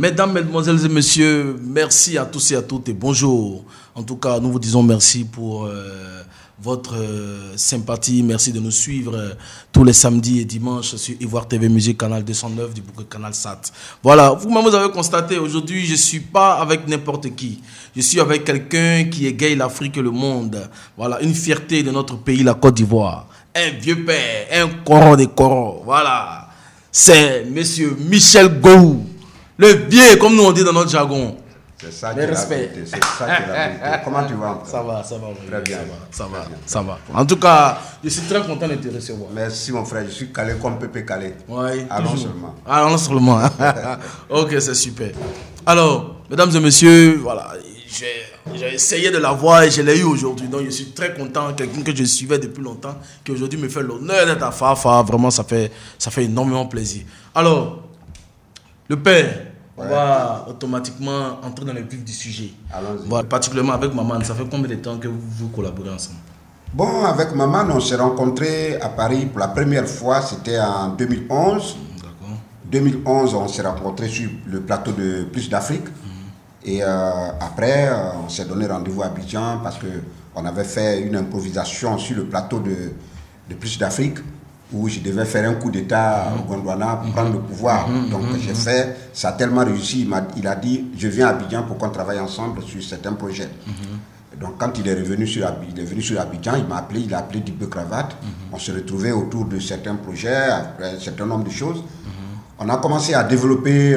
Mesdames, Mesdemoiselles et Messieurs, merci à tous et à toutes et bonjour. En tout cas, nous vous disons merci pour votre sympathie. Merci de nous suivre tous les samedis et dimanches sur Ivoire TV Musique, canal 209 du bouquet Canal Sat. Voilà, vous-même vous avez constaté, aujourd'hui, je ne suis pas avec n'importe qui. Je suis avec quelqu'un qui égaye l'Afrique et le monde. Voilà, une fierté de notre pays, la Côte d'Ivoire. Un vieux père, un coron des corons. Voilà, c'est monsieur Michel Gou. Le vieux, comme nous on dit dans notre jargon. C'est ça qui est la vérité. C'est ça qui est la vérité. Comment tu vas? Ça va. Très bien. Ça va. En tout cas, je suis très content de te recevoir. Merci mon frère, je suis calé comme Pépé calé. Oui, allons seulement. Allons seulement. Ok, c'est super. Alors, mesdames et messieurs, voilà, j'ai essayé de la voir et je l'ai eu aujourd'hui. Donc je suis très content, quelqu'un que je suivais depuis longtemps, qui aujourd'hui me fait l'honneur d'être à Fafa. Vraiment, ça fait énormément plaisir. Alors, le père, on va automatiquement entrer dans le vif du sujet. Allons-y. Voilà, particulièrement avec Maman, ça fait combien de temps que vous collaborez ensemble? Bon, avec Maman, on s'est rencontrés à Paris pour la première fois, c'était en 2011. D'accord. 2011, on s'est rencontrés sur le plateau de Plus d'Afrique. Et après, on s'est donné rendez-vous à Abidjan parce qu'on avait fait une improvisation sur le plateau de Plus d'Afrique, où je devais faire un coup d'État au Gondwana pour prendre le pouvoir. Donc j'ai fait, ça a tellement réussi, il a dit, je viens à Abidjan pour qu'on travaille ensemble sur certains projets. Donc quand il est venu sur Abidjan, il m'a appelé, il a appelé Dibé Cravate. On se retrouvait autour de certains projets, après un certain nombre de choses. On a commencé à développer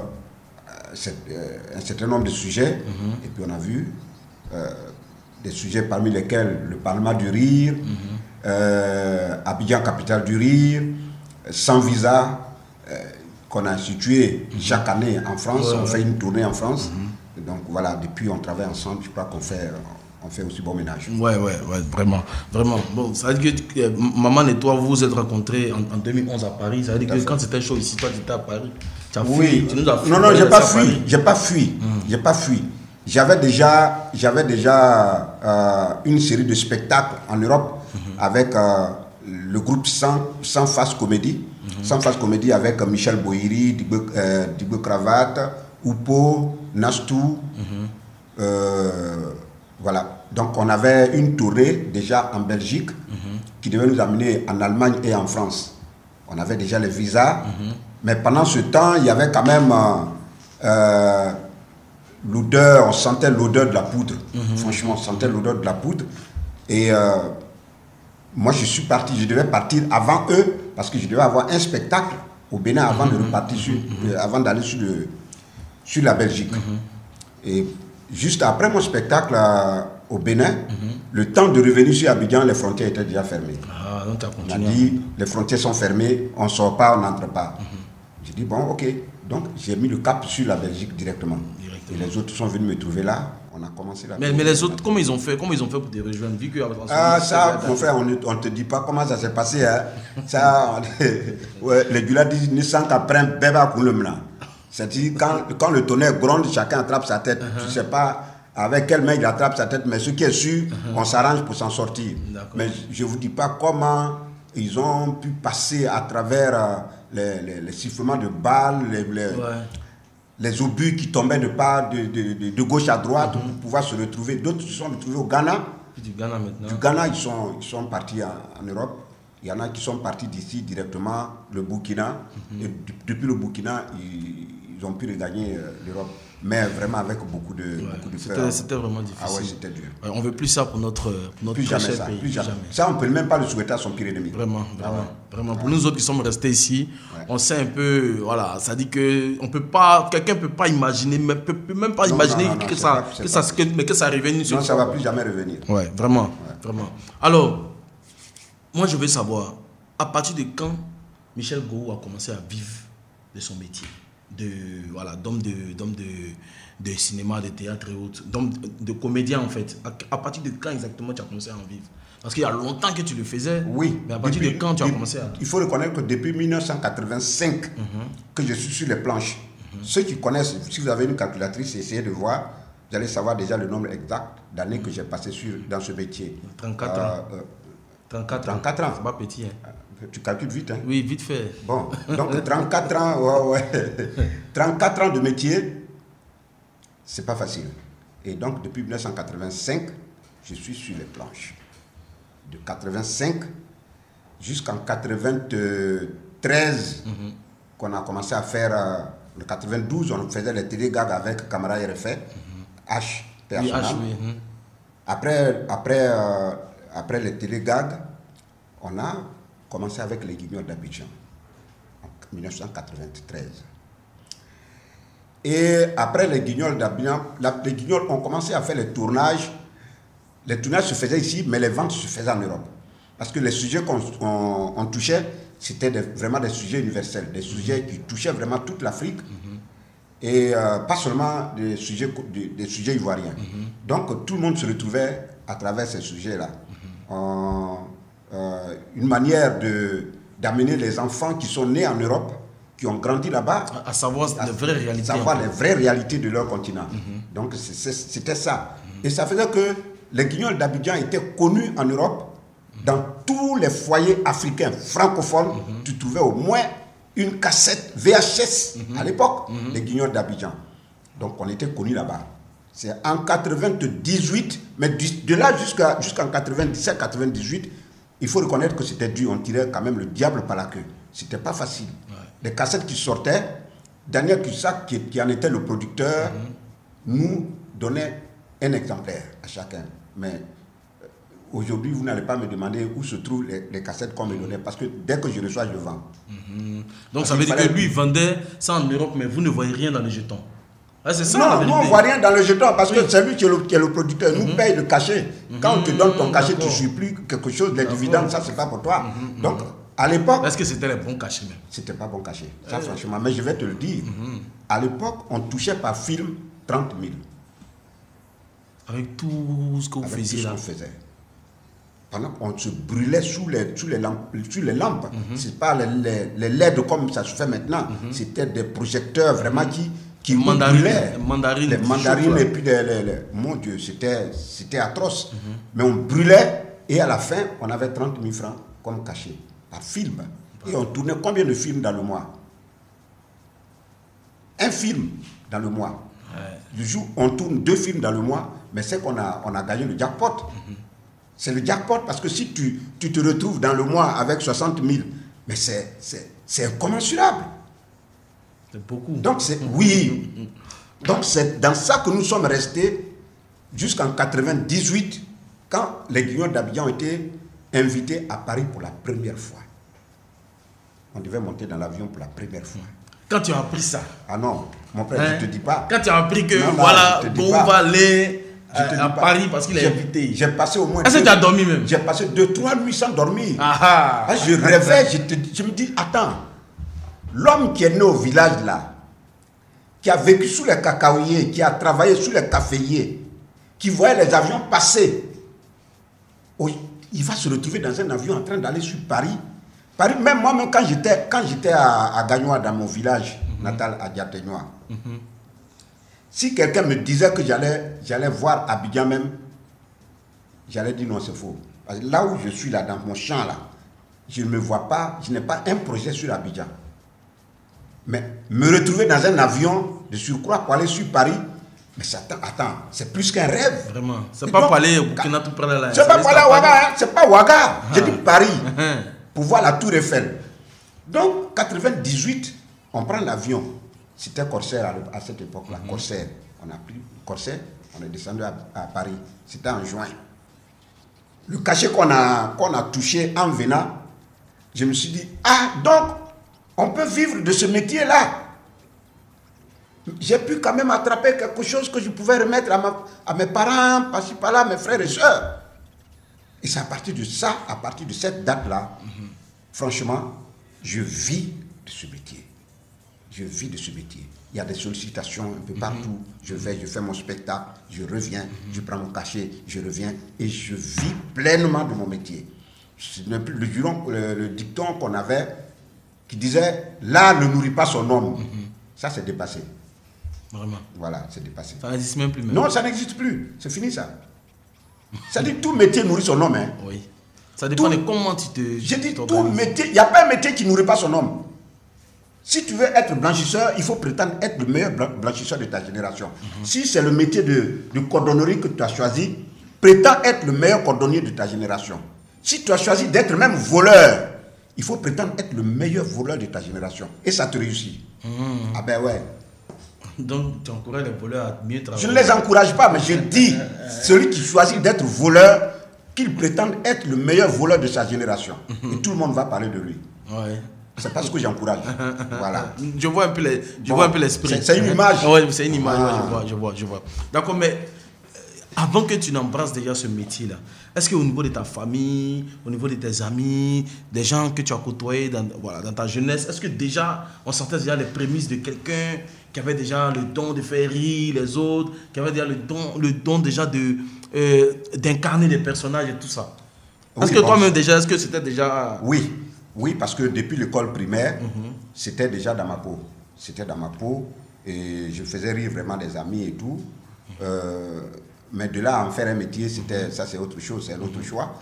un certain nombre de sujets, et puis on a vu des sujets parmi lesquels le Parlement du Rire, Abidjan, capitale du Rire, Sans Visa, qu'on a institué chaque année en France. On fait une tournée en France. Donc voilà, depuis on travaille ensemble, je crois qu'on fait aussi bon ménage. Ouais, vraiment. Bon, ça veut dire que Maman et toi, vous vous êtes rencontrés en 2011 à Paris. Ça veut dire que quand c'était chaud ici, toi tu étais à Paris. Tu as fui, tu nous as fui. Non, j'ai pas fui. J'avais déjà une série de spectacles en Europe avec le groupe Sans Face Comédie. Sans Face Comédie avec Michel Bohiri, Dibé Cravate, Oupo, Nastou. Voilà. Donc on avait une tournée déjà en Belgique qui devait nous amener en Allemagne et en France. On avait déjà les visas. Mais pendant ce temps, il y avait quand même l'odeur, on sentait l'odeur de la poudre. Franchement, on sentait l'odeur de la poudre. Et moi, je devais partir avant eux, parce que je devais avoir un spectacle au Bénin avant de repartir, avant d'aller sur la Belgique. Et juste après mon spectacle au Bénin, le temps de revenir sur Abidjan, les frontières étaient déjà fermées. Donc on a dit, les frontières sont fermées, on ne sort pas, on n'entre pas. J'ai dit, bon, ok. Donc, j'ai mis le cap sur la Belgique directement. Et les autres sont venus me trouver là. On a commencé là. Mais les autres, comment ils ont fait pour te rejoindre? Vu que ça, mon frère, on ne te dit pas comment ça s'est passé. Hein. Ça, les gars disent, ne sent qu'après, bébé pour le mena. C'est-à-dire, quand le tonnerre gronde, chacun attrape sa tête. Tu ne sais pas avec quelle main il attrape sa tête, mais ce qui est sûr, on s'arrange pour s'en sortir. Mais je ne vous dis pas comment ils ont pu passer à travers les sifflements de balles, les obus qui tombaient de gauche à droite pour pouvoir se retrouver. D'autres se sont retrouvés au Ghana. Du Ghana maintenant. Du Ghana, ils sont partis en Europe. Il y en a qui sont partis d'ici directement, le Burkina. Et depuis le Burkina, ils ont pu regagner l'Europe. Mais vraiment avec beaucoup de frères. C'était vraiment difficile. Ah ouais, c'était dur. On ne veut plus ça pour notre plus jamais ça, pays. Plus jamais. Ça, on ne peut même pas le souhaiter à son pire ennemi. Vraiment. Pour nous autres qui sommes restés ici, on sait un peu, voilà, ça dit que quelqu'un ne peut pas imaginer, peut même pas imaginer que ça revienne sur. Non, ça ne va plus jamais revenir. Ouais, vraiment. Alors, moi je veux savoir, à partir de quand Michel Gou a commencé à vivre de son métier? D'homme de cinéma, de théâtre et autres, de comédien en fait. À partir de quand exactement tu as commencé à en vivre? Parce qu'il y a longtemps que tu le faisais. Oui. Mais à partir de quand tu as commencé à... Il faut reconnaître que depuis 1985 que je suis sur les planches. Ceux qui connaissent, si vous avez une calculatrice, essayez de voir, vous allez savoir déjà le nombre exact d'années que j'ai passé dans ce métier. 34 ans. 34 ans. C'est pas petit, hein. Tu calcules vite, hein? Oui, vite fait. Bon, donc 34 ans, ouais. 34 ans de métier, c'est pas facile. Et donc, depuis 1985, je suis sur les planches. De 85 jusqu'en 93, qu'on a commencé à faire, en 92, on faisait les télé-gags avec Camara RFA, H, personnel. Oui, Après les télé-gags, on a commencé avec les Guignols d'Abidjan, en 1993. Et après les Guignols d'Abidjan, les Guignols ont commencé à faire les tournages. Les tournages se faisaient ici, mais les ventes se faisaient en Europe. Parce que les sujets qu'on touchait, c'était vraiment des sujets universels, des sujets qui touchaient vraiment toute l'Afrique, et pas seulement des sujets ivoiriens. Donc tout le monde se retrouvait à travers ces sujets-là. Une manière d'amener les enfants qui sont nés en Europe, qui ont grandi là-bas, à savoir les vraies réalités. Savoir les vraies réalités de leur continent. Donc c'était ça. Et ça faisait que les Guignols d'Abidjan étaient connus en Europe. Dans tous les foyers africains francophones, tu trouvais au moins une cassette VHS à l'époque, les Guignols d'Abidjan. Donc on était connus là-bas. C'est en 98, mais de là jusqu'en 97-98, il faut reconnaître que c'était dur. On tirait quand même le diable par la queue. C'était pas facile. Ouais. Les cassettes qui sortaient, Daniel Cussac, qui en était le producteur, nous donnait un exemplaire à chacun. Mais aujourd'hui, vous n'allez pas me demander où se trouvent les cassettes qu'on me donnait, parce que dès que je reçois, je vends. Donc ça veut dire que lui, il vendait ça en Europe, mais vous ne voyez rien dans les jetons. Ah, c'est ça, non, nous on ne voit rien dans le jeton, parce que c'est lui qui est le producteur. Nous paye le cachet. Quand on te donne ton cachet, tu ne suis plus quelque chose, les dividendes, ça, c'est pas pour toi. Donc, à l'époque... Est-ce que c'était les bons cachets même? C'était pas bon cachet, ça franchement. Mais je vais te le dire. À l'époque, on touchait par film 30 000. Avec tout ce que vous faisiez là? Tout ce qu'on faisait. Pendant qu'on se brûlait sous les lampes. C'est pas les LED comme ça se fait maintenant. C'était des projecteurs vraiment qui brûlaient. Les mandarines et puis mon Dieu, c'était atroce. Mais on brûlait et à la fin, on avait 30 000 francs comme cachet par film. Et on tournait combien de films dans le mois? Un film dans le mois. Du jour, on tourne 2 films dans le mois, mais c'est qu'on a gagné le jackpot. C'est le jackpot parce que si tu te retrouves dans le mois avec 60 000, mais c'est incommensurable. C'est beaucoup. Donc oui. Donc c'est dans ça que nous sommes restés jusqu'en 98, quand les Guignols d'Abidjan ont été invités à Paris pour la première fois. On devait monter dans l'avion pour la première fois. Quand tu as appris ça? Ah non, mon frère, je ne te dis pas. Quand tu as appris que voilà, Bon va aller à Paris parce qu'il est invité. J'ai passé au moins... Est-ce que tu as dormi même? J'ai passé 2-3 nuits sans dormir. Je rêvais, je me dis, attends, l'homme qui est né au village là, qui a vécu sous les cacaoyers, qui a travaillé sous les caféiers, qui voyait les avions passer, il va se retrouver dans un avion en train d'aller sur Paris. Paris, même moi-même, quand j'étais à Gagnoa, dans mon village natal, à Diategnoa, si quelqu'un me disait que j'allais voir Abidjan même, j'allais dire non, c'est faux. Parce que là où je suis, là, dans mon champ, là, je ne me vois pas, je n'ai pas un projet sur Abidjan. Mais me retrouver dans un avion de surcroît pour aller sur Paris, mais attends, c'est plus qu'un rêve. Vraiment. C'est pas pour aller au Burkina tout près là. C'est pas pour aller à Ouaga, hein, c'est pas Ouaga. J'ai dit Paris, pour voir la Tour Eiffel. Donc, 98, on prend l'avion. C'était Corsair à cette époque-là, Corsair. On a pris Corsair, on est descendu à Paris. C'était en juin. Le cachet qu'on a touché en venant, je me suis dit, ah, donc, on peut vivre de ce métier-là. J'ai pu quand même attraper quelque chose que je pouvais remettre à mes parents, par-ci, par-là, mes frères et sœurs. Et c'est à partir de ça, à partir de cette date-là, franchement, je vis de ce métier. Je vis de ce métier. Il y a des sollicitations un peu partout. Je fais mon spectacle, je reviens, je prends mon cachet, je reviens et je vis pleinement de mon métier. C'est le dicton qu'on avait qui disait « l'art ne nourrit pas son homme ». Ça, c'est dépassé. Vraiment. Voilà, c'est dépassé. Ça n'existe même plus. Non, ça n'existe plus. C'est fini, ça. Ça dit tout métier nourrit son homme. Hein. Oui. Ça dépend de comment tu te... Je dis tout métier, il n'y a pas un métier qui nourrit pas son homme. Si tu veux être blanchisseur, il faut prétendre être le meilleur blanchisseur de ta génération. Si c'est le métier de cordonnerie que tu as choisi, prétends être le meilleur cordonnier de ta génération. Si tu as choisi d'être même voleur, il faut prétendre être le meilleur voleur de ta génération. Et ça te réussit. Ah ben ouais. Donc tu encourages les voleurs à mieux travailler. Je ne les encourage pas, mais je dis, celui qui choisit d'être voleur, qu'il prétende être le meilleur voleur de sa génération. Et tout le monde va parler de lui. Ouais. C'est pas ce que j'encourage. Voilà. Je vois un peu l'esprit. C'est une image. Oui, c'est une image. Je vois. D'accord, mais avant que tu n'embrasses déjà ce métier-là, est-ce qu'au niveau de ta famille, au niveau de tes amis, des gens que tu as côtoyés dans ta jeunesse, est-ce que déjà on sentait déjà les prémices de quelqu'un qui avait déjà le don de faire rire les autres, qui avait déjà le don déjà d'incarner des personnages et tout ça? Est-ce que toi-même déjà, est-ce que c'était déjà... Oui, parce que depuis l'école primaire, c'était déjà dans ma peau. C'était dans ma peau et je faisais rire vraiment des amis et tout. Mais de là à en faire un métier, ça c'est autre chose, c'est un autre choix.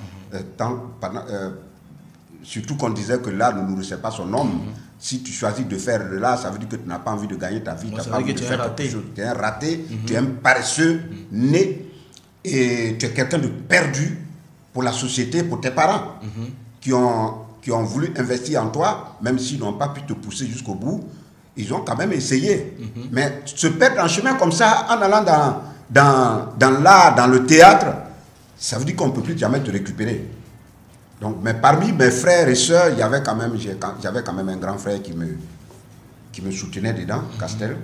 Surtout qu'on disait que l'art ne nourrissait pas son homme. Si tu choisis de faire de l'art, ça veut dire que tu n'as pas envie de gagner ta vie, tu n'as pas envie de faire quelque chose. Tu es un raté, tu es un paresseux, né, et tu es quelqu'un de perdu pour la société, pour tes parents, qui ont voulu investir en toi, même s'ils n'ont pas pu te pousser jusqu'au bout, ils ont quand même essayé. Mais se perdre en chemin comme ça, en allant dans l'art, dans le théâtre, ça veut dire qu'on ne peut plus jamais te récupérer. Donc, mais parmi mes frères et sœurs, j'avais quand même un grand frère qui me soutenait dedans, Castel.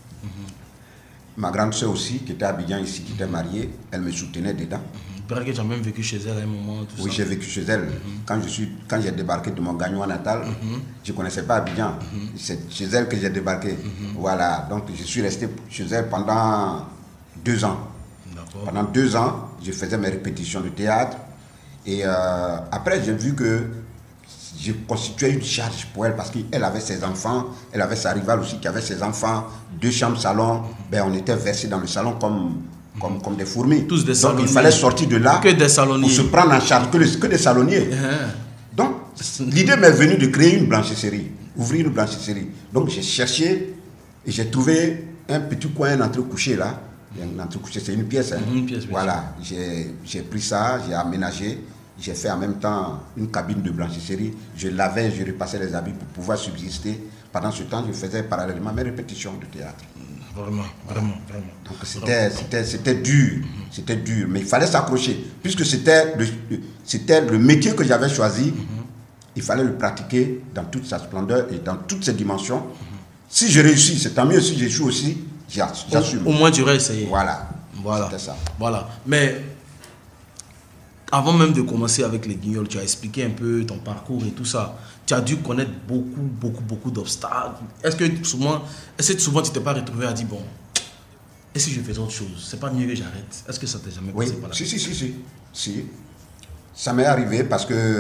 Ma grande sœur aussi, qui était à Abidjan ici, qui était mariée, elle me soutenait dedans. Il paraît que tu as même vécu chez elle à un moment. Oui, j'ai vécu chez elle. Quand j'ai débarqué de mon gagnois natal, je ne connaissais pas Abidjan. C'est chez elle que j'ai débarqué. Voilà, donc je suis resté chez elle pendant 2 ans. Pendant 2 ans, je faisais mes répétitions de théâtre. Et après, j'ai vu que je constituais une charge pour elle parce qu'elle avait ses enfants, elle avait sa rivale aussi qui avait ses enfants, 2 chambres, salon. Ben, on était versés dans le salon comme des fourmis. Tous des salonniers. Donc il fallait sortir de là que des salonniers. Pour se prendre en charge, que des salonniers. Donc l'idée m'est venue de créer une blanchisserie, ouvrir une blanchisserie. Donc j'ai cherché et j'ai trouvé un petit coin, un entrecouché là. Un entrecouché, c'est une pièce. Une pièce, voilà, j'ai pris ça, j'ai aménagé. J'ai fait en même temps une cabine de blanchisserie. Je lavais, je repassais les habits pour pouvoir subsister. Pendant ce temps, je faisais parallèlement mes répétitions de théâtre. Vraiment. Donc c'était dur. C'était dur. Mais il fallait s'accrocher. Puisque c'était le métier que j'avais choisi, il fallait le pratiquer dans toute sa splendeur et dans toutes ses dimensions. Si je réussis, c'est tant mieux. Si j'échoue aussi, j'assume. Au moins, tu aurais essayé. Voilà. C'était ça. Voilà. Mais... avant même de commencer avec les Guignols, tu as expliqué un peu ton parcours et tout ça. Tu as dû connaître beaucoup d'obstacles. Est-ce que souvent tu t'es pas retrouvé à dire, bon, et si je faisais autre chose? C'est pas mieux que j'arrête? Est-ce que ça t'est jamais passé par là? Si. Ça m'est arrivé parce que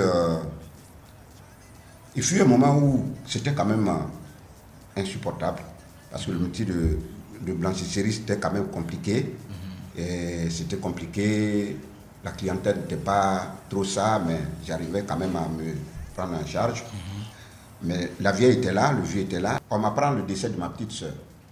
il fut un moment où c'était quand même insupportable. Parce que le métier de blanchisserie, c'était quand même compliqué. Et c'était compliqué. La clientèle n'était pas trop ça, mais j'arrivais quand même à me prendre en charge. Mais la vieille était là, le vieux était là. On m'apprend le décès de ma petite soeur.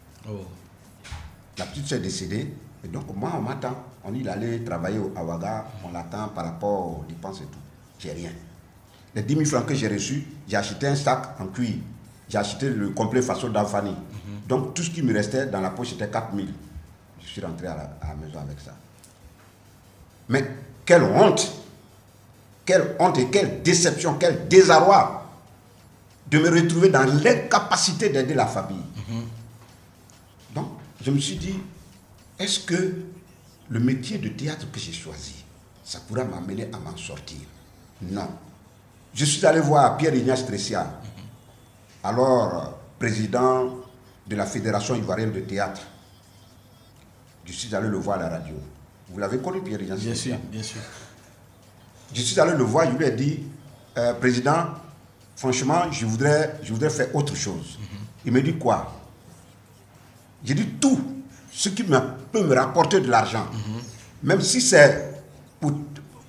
La petite soeur est décédée, et donc moi on m'attend. On dit d'aller travailler à Ouaga, on l'attend par rapport aux dépenses et tout. J'ai rien. Les 10 000 francs que j'ai reçus, j'ai acheté un sac en cuir. J'ai acheté le complet façon d'Anfani. Donc tout ce qui me restait dans la poche c'était 4 000. Je suis rentré à la maison avec ça. Mais quelle honte et quelle déception, quel désarroi de me retrouver dans l'incapacité d'aider la famille. Donc, je me suis dit, est-ce que le métier de théâtre que j'ai choisi, ça pourra m'amener à m'en sortir? Non. Je suis allé voir Pierre-Ignace Tressia, alors président de la Fédération ivoirienne de théâtre. Je suis allé le voir à la radio. Vous l'avez connu, Pierre-Ignace? Bien sûr. Je suis allé le voir, je lui ai dit, président, franchement, je voudrais faire autre chose. Il me dit quoi? J'ai dit tout ce qui peut me rapporter de l'argent. Même si c'est pour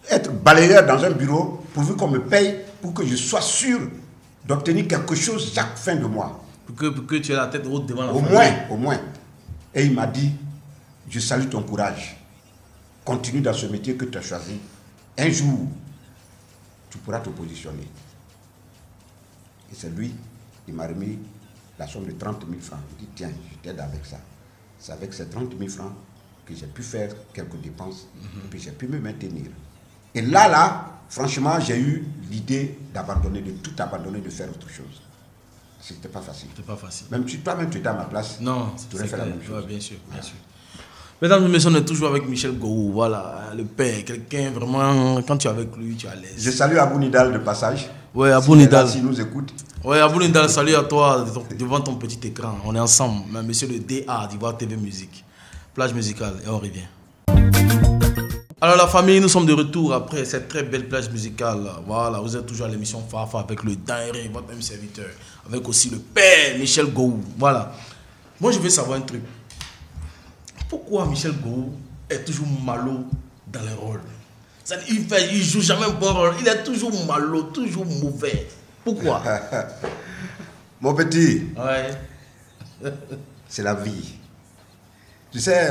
être balayeur dans un bureau pourvu qu'on me paye pour que je sois sûr d'obtenir quelque chose chaque fin de mois. Pour que tu aies la tête haute devant la famille. Au moins. Et il m'a dit, je salue ton courage. Continue dans ce métier que tu as choisi. Un jour, tu pourras te positionner. Et c'est lui, il m'a remis la somme de 30 000 francs. Il dit, tiens, je t'aide avec ça. C'est avec ces 30 000 francs que j'ai pu faire quelques dépenses, et puis j'ai pu me maintenir. Et là, franchement, j'ai eu l'idée d'abandonner, de tout abandonner, de faire autre chose. C'était pas facile. C'était pas facile. Même si toi-même tu étais à ma place, non, tu aurais fait la même chose. Ouais, bien sûr, bien sûr. Mesdames et messieurs, on est toujours avec Michel Gowou, voilà, le père, quelqu'un vraiment, quand tu es avec lui, tu es à l'aise. Je salue Abou Nidal de passage. Oui, Abou Nidal. S'il nous écoute. Oui, Abou Nidal, salut à toi devant ton petit écran. On est ensemble, monsieur le DA d'Ivoire TV Musique. Plage musicale, et on revient. Alors la famille, nous sommes de retour après cette très belle plage musicale. Voilà, vous êtes toujours à l'émission Fafa avec le Daïré, votre même serviteur. Avec aussi le père Michel Gowou. Voilà. Moi, je veux savoir un truc. Pourquoi Michel Gowou est toujours malo dans les rôles? Il joue jamais un bon rôle. Il est toujours malo, toujours mauvais. Pourquoi? Mon petit, ouais. C'est la vie. Tu sais,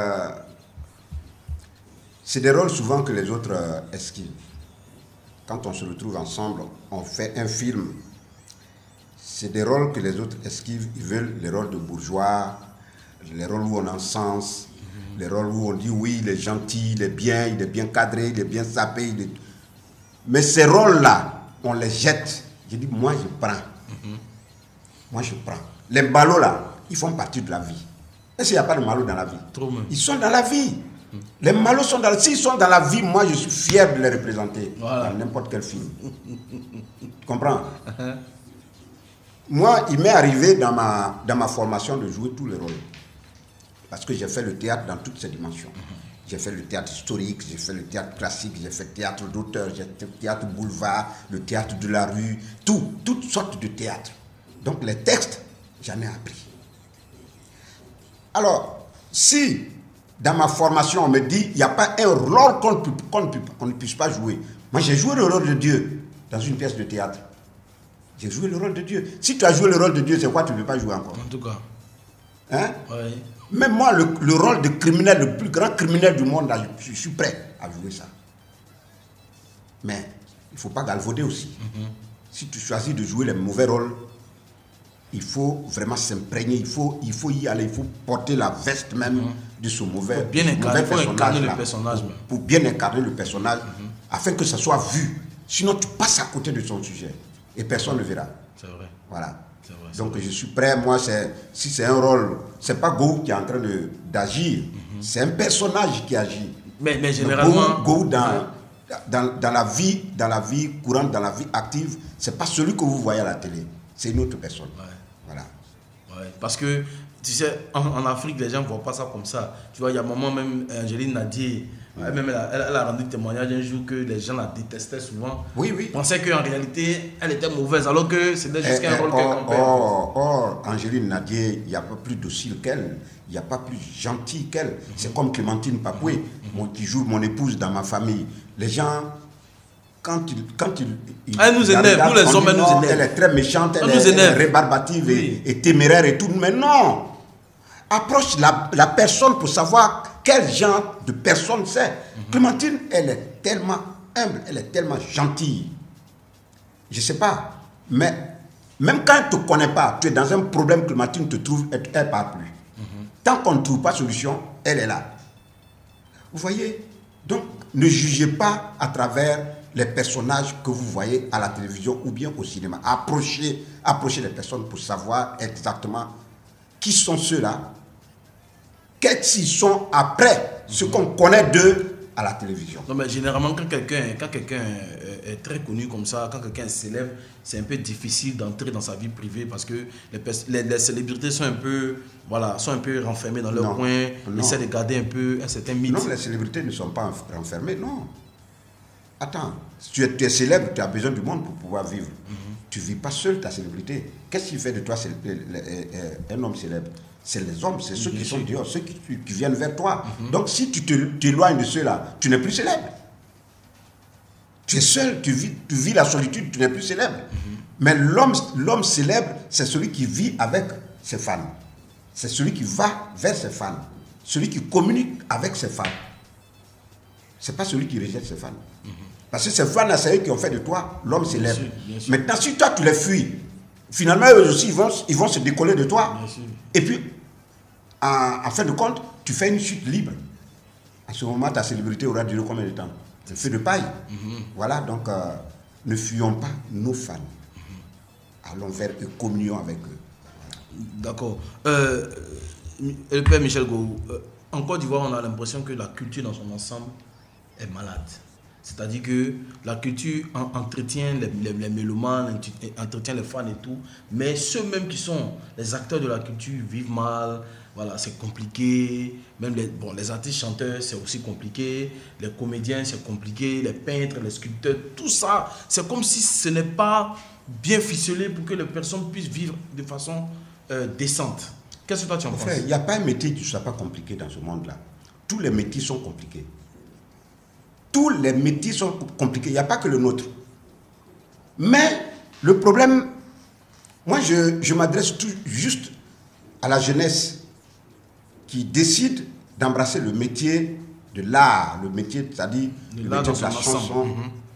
c'est des rôles souvent que les autres esquivent. Quand on se retrouve ensemble, on fait un film. C'est des rôles que les autres esquivent. Ils veulent les rôles de bourgeois, les rôles où on encense, les rôles où on dit oui, il est gentil, il est bien cadré, il est bien sapé. Mais ces rôles-là, on les jette. Je dis, moi je prends. Moi je prends. Les ballots là, ils font partie de la vie. Est-ce qu'il n'y a pas de malo dans la vie? Ils sont dans la vie. Les malos sont dans la vie. S'ils sont dans la vie, moi je suis fier de les représenter dans n'importe quel film. Tu comprends? Moi, il m'est arrivé dans ma formation de jouer tous les rôles. Parce que j'ai fait le théâtre dans toutes ses dimensions. J'ai fait le théâtre historique, j'ai fait le théâtre classique, j'ai fait le théâtre d'auteur, j'ai fait le théâtre boulevard, le théâtre de la rue, toutes sortes de théâtres. Donc les textes, j'en ai appris. Alors, si dans ma formation on me dit il n'y a pas un rôle qu'on ne puisse pas jouer, moi j'ai joué le rôle de Dieu dans une pièce de théâtre. J'ai joué le rôle de Dieu. Si tu as joué le rôle de Dieu, c'est quoi tu ne veux pas jouer encore? En tout cas. Hein? Oui. Même moi, le rôle de criminel, le plus grand criminel du monde, là, je suis prêt à jouer ça. Mais il ne faut pas galvauder aussi. Si tu choisis de jouer les mauvais rôles, il faut vraiment s'imprégner, il faut y aller, il faut porter la veste même de ce mauvais personnage. Pour bien incarner le personnage, afin que ça soit vu. Sinon, tu passes à côté de son sujet et personne ne verra. C'est vrai. Voilà. Vrai, donc je suis prêt, moi, si c'est un rôle, c'est pas Gowou qui est en train d'agir, c'est un personnage qui agit. Mais généralement... Gowou dans la vie courante, dans la vie active, c'est pas celui que vous voyez à la télé, c'est une autre personne. Ouais. Voilà. Ouais, parce que, tu sais, en Afrique, les gens ne voient pas ça comme ça. Tu vois, il y a un moment même, Angéline Nadier, elle a rendu témoignage un jour que les gens la détestaient souvent. Oui. Pensaient qu'en réalité, elle était mauvaise, alors que c'était juste un rôle qu'elle campait. Or, Angéline Nadier, il n'y a pas plus docile qu'elle, il n'y a pas plus gentil qu'elle. C'est comme Clémentine Papoué, qui joue mon épouse dans ma famille. Les gens, quand ils elle nous énerve, nous les hommes, elle nous énerve. Elle est très méchante, elle est rébarbative et téméraire et tout. Mais non! Approche la personne pour savoir quel genre de personne c'est. Clémentine, elle est tellement humble, elle est tellement gentille. Je ne sais pas, mais même quand elle ne te connaît pas, tu es dans un problème, Clémentine te trouve, elle ne part plus. Tant qu'on ne trouve pas de solution, elle est là. Vous voyez? Donc, ne jugez pas à travers les personnages que vous voyez à la télévision ou bien au cinéma. Approchez les personnes pour savoir exactement qui sont ceux-là, qu'est-ce qu'ils sont après ce qu'on connaît d'eux à la télévision. Non, mais généralement, quand quelqu'un est très connu comme ça, quand quelqu'un s'élève, c'est un peu difficile d'entrer dans sa vie privée parce que les célébrités sont un peu renfermées dans leur coin, essaient de garder un peu un certain mythe. Non, les célébrités ne sont pas renfermées, non. Attends, tu es célèbre, tu as besoin du monde pour pouvoir vivre. Tu ne vis pas seul ta célébrité. Qu'est-ce qui fait de toi un homme célèbre? C'est les hommes, c'est ceux qui sont dehors, ceux qui viennent vers toi. Donc si tu t'éloignes de ceux-là, tu n'es plus célèbre. Tu es seul, tu vis la solitude, tu n'es plus célèbre. Mais l'homme célèbre, c'est celui qui vit avec ses fans. C'est celui qui va vers ses fans. Celui qui communique avec ses fans. Ce n'est pas celui qui rejette ses fans. Parce que ces fans-là, c'est eux qui ont fait de toi l'homme célèbre. Bien sûr. Maintenant, si toi, tu les fuis, finalement, eux aussi, ils vont se décoller de toi. Et puis, en fin de compte, tu fais une chute libre. À ce moment, ta célébrité aura duré combien de temps? C'est feu de paille. Voilà, donc, ne fuyons pas nos fans. Allons vers eux, communions avec eux. D'accord. Le père Michel Gou, en Côte d'Ivoire, on a l'impression que la culture dans son ensemble est malade. C'est-à-dire que la culture entretient les mélomanes, entretient les fans et tout, mais ceux-mêmes qui sont les acteurs de la culture vivent mal. Voilà, c'est compliqué. Même les artistes chanteurs, c'est aussi compliqué. Les comédiens, c'est compliqué. Les peintres, les sculpteurs, tout ça, c'est comme si ce n'est pas bien ficelé pour que les personnes puissent vivre de façon décente. Qu'est-ce que toi tu en penses? Frère, il n'y a pas un métier qui ne soit pas compliqué dans ce monde-là. Tous les métiers sont compliqués. Tous les métiers sont compliqués. Il n'y a pas que le nôtre. Mais le problème, moi je m'adresse juste à la jeunesse qui décide d'embrasser le métier de l'art, le métier, c'est-à-dire le métier de la chanson,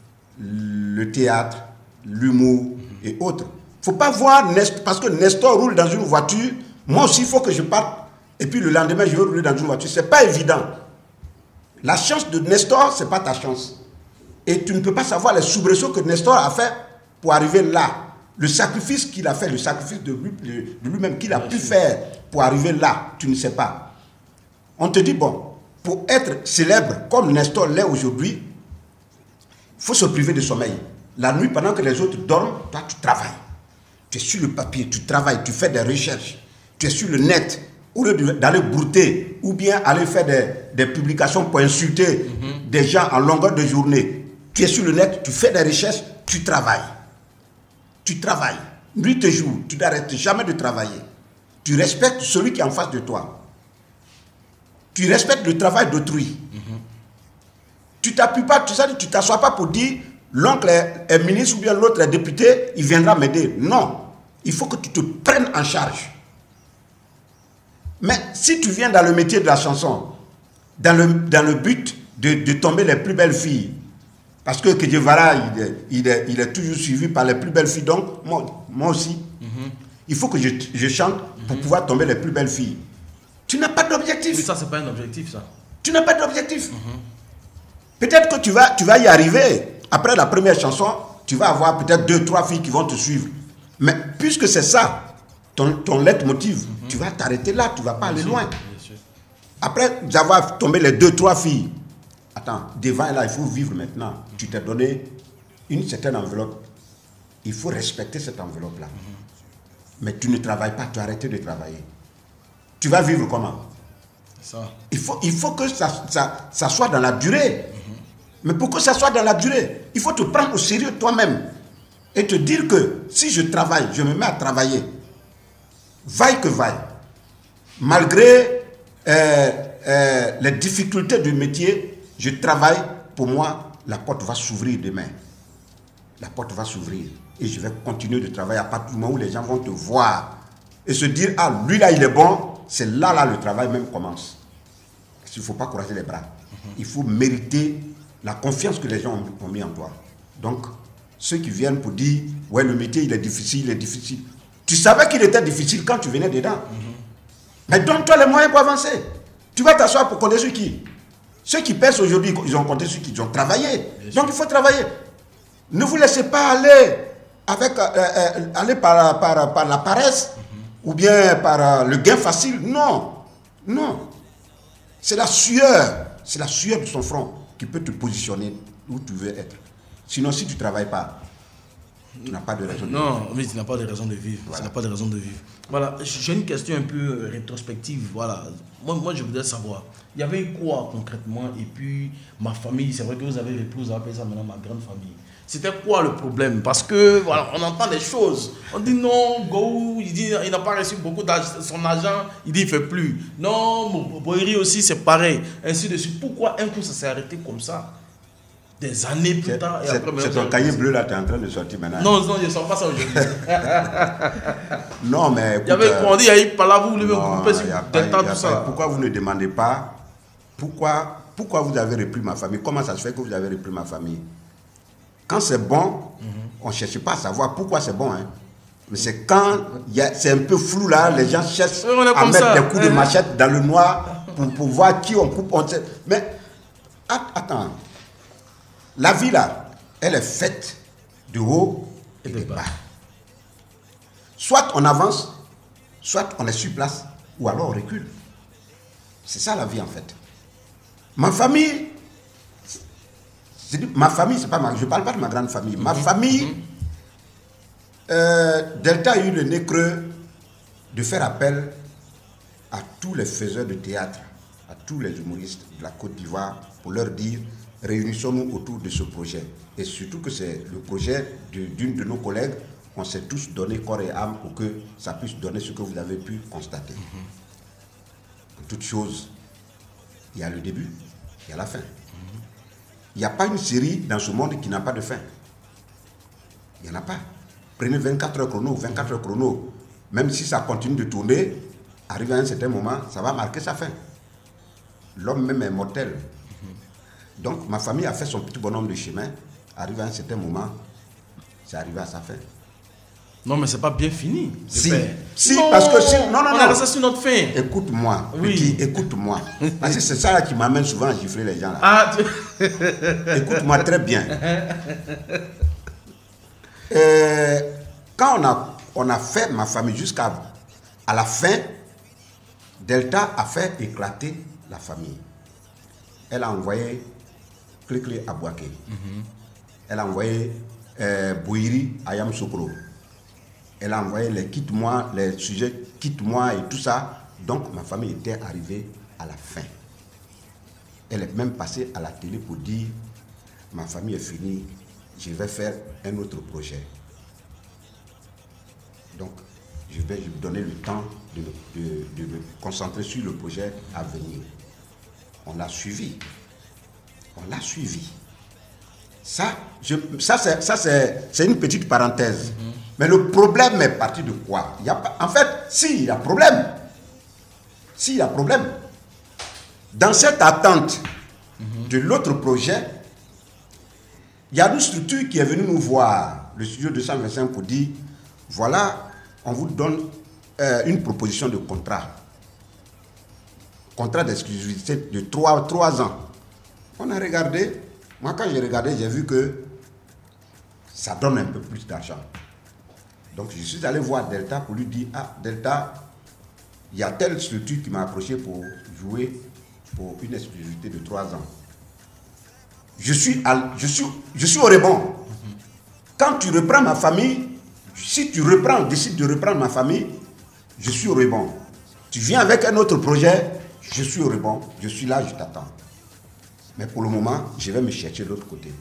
le théâtre, l'humour et autres. Il ne faut pas voir, parce que Nestor roule dans une voiture, moi aussi il faut que je parte, et puis le lendemain je vais rouler dans une voiture. Ce n'est pas évident. La chance de Nestor, ce n'est pas ta chance. Et tu ne peux pas savoir les soubresauts que Nestor a fait pour arriver là. Le sacrifice qu'il a fait, le sacrifice de lui-même qu'il a pu faire pour arriver là, tu ne sais pas. On te dit, bon, pour être célèbre comme Nestor l'est aujourd'hui, il faut se priver de sommeil. La nuit, pendant que les autres dorment, toi, tu travailles. Tu es sur le papier, tu travailles, tu fais des recherches. Tu es sur le net. Au lieu d'aller brouter ou bien aller faire des publications pour insulter des gens en longueur de journée, tu es sur le net, tu fais des recherches, tu travailles. Tu travailles. Nuit et jour, tu n'arrêtes jamais de travailler. Tu respectes celui qui est en face de toi. Tu respectes le travail d'autrui. Tu t'appuies pas, tu t'assois pas pour dire l'oncle est ministre ou bien l'autre est député, il viendra m'aider. Non. Il faut que tu te prennes en charge. Mais si tu viens dans le métier de la chanson, dans le but de tomber les plus belles filles, parce que Kedjevara, il est toujours suivi par les plus belles filles, donc moi aussi, il faut que je chante pour pouvoir tomber les plus belles filles. Tu n'as pas d'objectif. Mais ça, c'est pas un objectif, ça. Tu n'as pas d'objectif. Peut-être que tu vas y arriver. Après la première chanson, tu vas avoir peut-être 2-3 filles qui vont te suivre. Mais puisque c'est ça, ton leitmotiv, tu vas t'arrêter là, tu ne vas pas aller loin. Après avoir tombé les 2-3 filles, attends, devant là, il faut vivre maintenant. Tu t'es donné une certaine enveloppe. Il faut respecter cette enveloppe-là. Mais tu ne travailles pas, tu as arrêté de travailler. Tu vas vivre comment? Ça. Il faut que ça soit dans la durée. Mais pour que ça soit dans la durée, il faut te prendre au sérieux toi-même. Et te dire que si je travaille, je me mets à travailler. Vaille que vaille. Malgré les difficultés du métier, je travaille. Pour moi, la porte va s'ouvrir demain. La porte va s'ouvrir. Et je vais continuer de travailler à partir du moment où les gens vont te voir. Et se dire, ah, lui là, il est bon. C'est là, le travail même commence. Il ne faut pas croiser les bras. Il faut mériter la confiance que les gens ont mis en toi. Donc, ceux qui viennent pour dire, ouais, le métier, il est difficile. Tu savais qu'il était difficile quand tu venais dedans. Mais donne-toi les moyens pour avancer. Tu vas t'asseoir pour compter sur qui? Ceux qui pèsent aujourd'hui, ils ont compté sur qui? Ils ont travaillé. Donc, il faut travailler. Ne vous laissez pas aller aller par la paresse ou bien par le gain facile. Non. Non. C'est la sueur de son front qui peut te positionner où tu veux être. Sinon, si tu ne travailles pas, tu n'as pas de raison de vivre. Non, mais tu n'as pas de raison de vivre. Voilà. Tu n'as pas de raison de vivre. Voilà, j'ai une question un peu rétrospective. Voilà. Moi, je voudrais savoir, il y avait quoi concrètement? Et puis, ma famille, c'est vrai que vous avez l'épouse, vous appelez ça maintenant ma grande famille. C'était quoi le problème? Parce que, voilà, on entend des choses. On dit non, Go, il dit il n'a pas reçu beaucoup d'argent, son argent, il dit il ne fait plus. Non, Boiri aussi, c'est pareil. Ainsi de suite. Pourquoi un coup ça s'est arrêté comme ça? des années plus tard. C'est ton cahier bleu là, tu es en train de sortir maintenant. Non, je ne sors pas ça aujourd'hui. Non, mais écoute, il y avait comment dire, il y a eu par là, vous voulez couper sur Delta, tout ça. Pourquoi vous ne demandez pas pourquoi vous avez repris ma famille? Comment ça se fait que vous avez repris ma famille? Quand c'est bon, on ne cherche pas à savoir pourquoi c'est bon. Hein. Mais c'est quand c'est un peu flou là, les gens cherchent à mettre des coups de machette dans le noir pour voir qui on coupe. Mais attends, la vie là, elle est faite de haut et de bas. Soit on avance, soit on est sur place, ou alors on recule. C'est ça la vie en fait. Ma famille, c'est pas je ne parle pas de ma grande famille. Ma famille, Delta a eu le nez creux de faire appel à tous les faiseurs de théâtre, à tous les humoristes de la Côte d'Ivoire pour leur dire réunissons-nous autour de ce projet. Et surtout que c'est le projet d'une de nos collègues, on s'est tous donné corps et âme pour que ça puisse donner ce que vous avez pu constater. En toute chose, il y a le début, il y a la fin. Il n'y a pas une série dans ce monde qui n'a pas de fin. Il n'y en a pas. Prenez 24 heures chrono, 24 heures chrono, même si ça continue de tourner, arrivé à un certain moment, ça va marquer sa fin. L'homme même est mortel. Donc ma famille a fait son petit bonhomme de chemin, arrivé à un certain moment, c'est arrivé à sa fin. Non, mais c'est pas bien fini. Si, parce que si, non, on a resté sur notre fin. Écoute-moi, oui. Petit, écoute-moi. Parce que c'est ça qui m'amène souvent à gifler les gens là. Ah, Écoute-moi très bien. Quand on a fait ma famille jusqu'à la fin, Delta a fait éclater la famille. Elle a envoyé Clé à Bouaké. Elle a envoyé Bouiri à Yamsoukro. Elle a envoyé les quitte-moi, les sujets quitte-moi et tout ça. Donc ma famille était arrivée à la fin. Elle est même passée à la télé pour dire ma famille est finie, je vais faire un autre projet. Donc je vais lui donner le temps de me concentrer sur le projet à venir. On l'a suivi. On l'a suivi. Ça c'est une petite parenthèse. Mais le problème est parti de quoi? En fait, il y a problème. S'il y a problème. Dans cette attente de l'autre projet, il y a une structure qui est venue nous voir, le studio 225, pour dire, voilà, on vous donne une proposition de contrat. Contrat d'exclusivité de 3 ans. On a regardé. Moi, quand j'ai regardé, j'ai vu que ça donne un peu plus d'argent. Donc, je suis allé voir Delta pour lui dire, ah, Delta, il y a telle structure qui m'a approché pour jouer pour une exclusivité de 3 ans. Je suis au rebond. Quand tu reprends ma famille, si tu décides de reprendre ma famille, je suis au rebond. Tu viens avec un autre projet, je suis au rebond. Je suis là, je t'attends. Mais pour le moment, je vais me chercher de l'autre côté.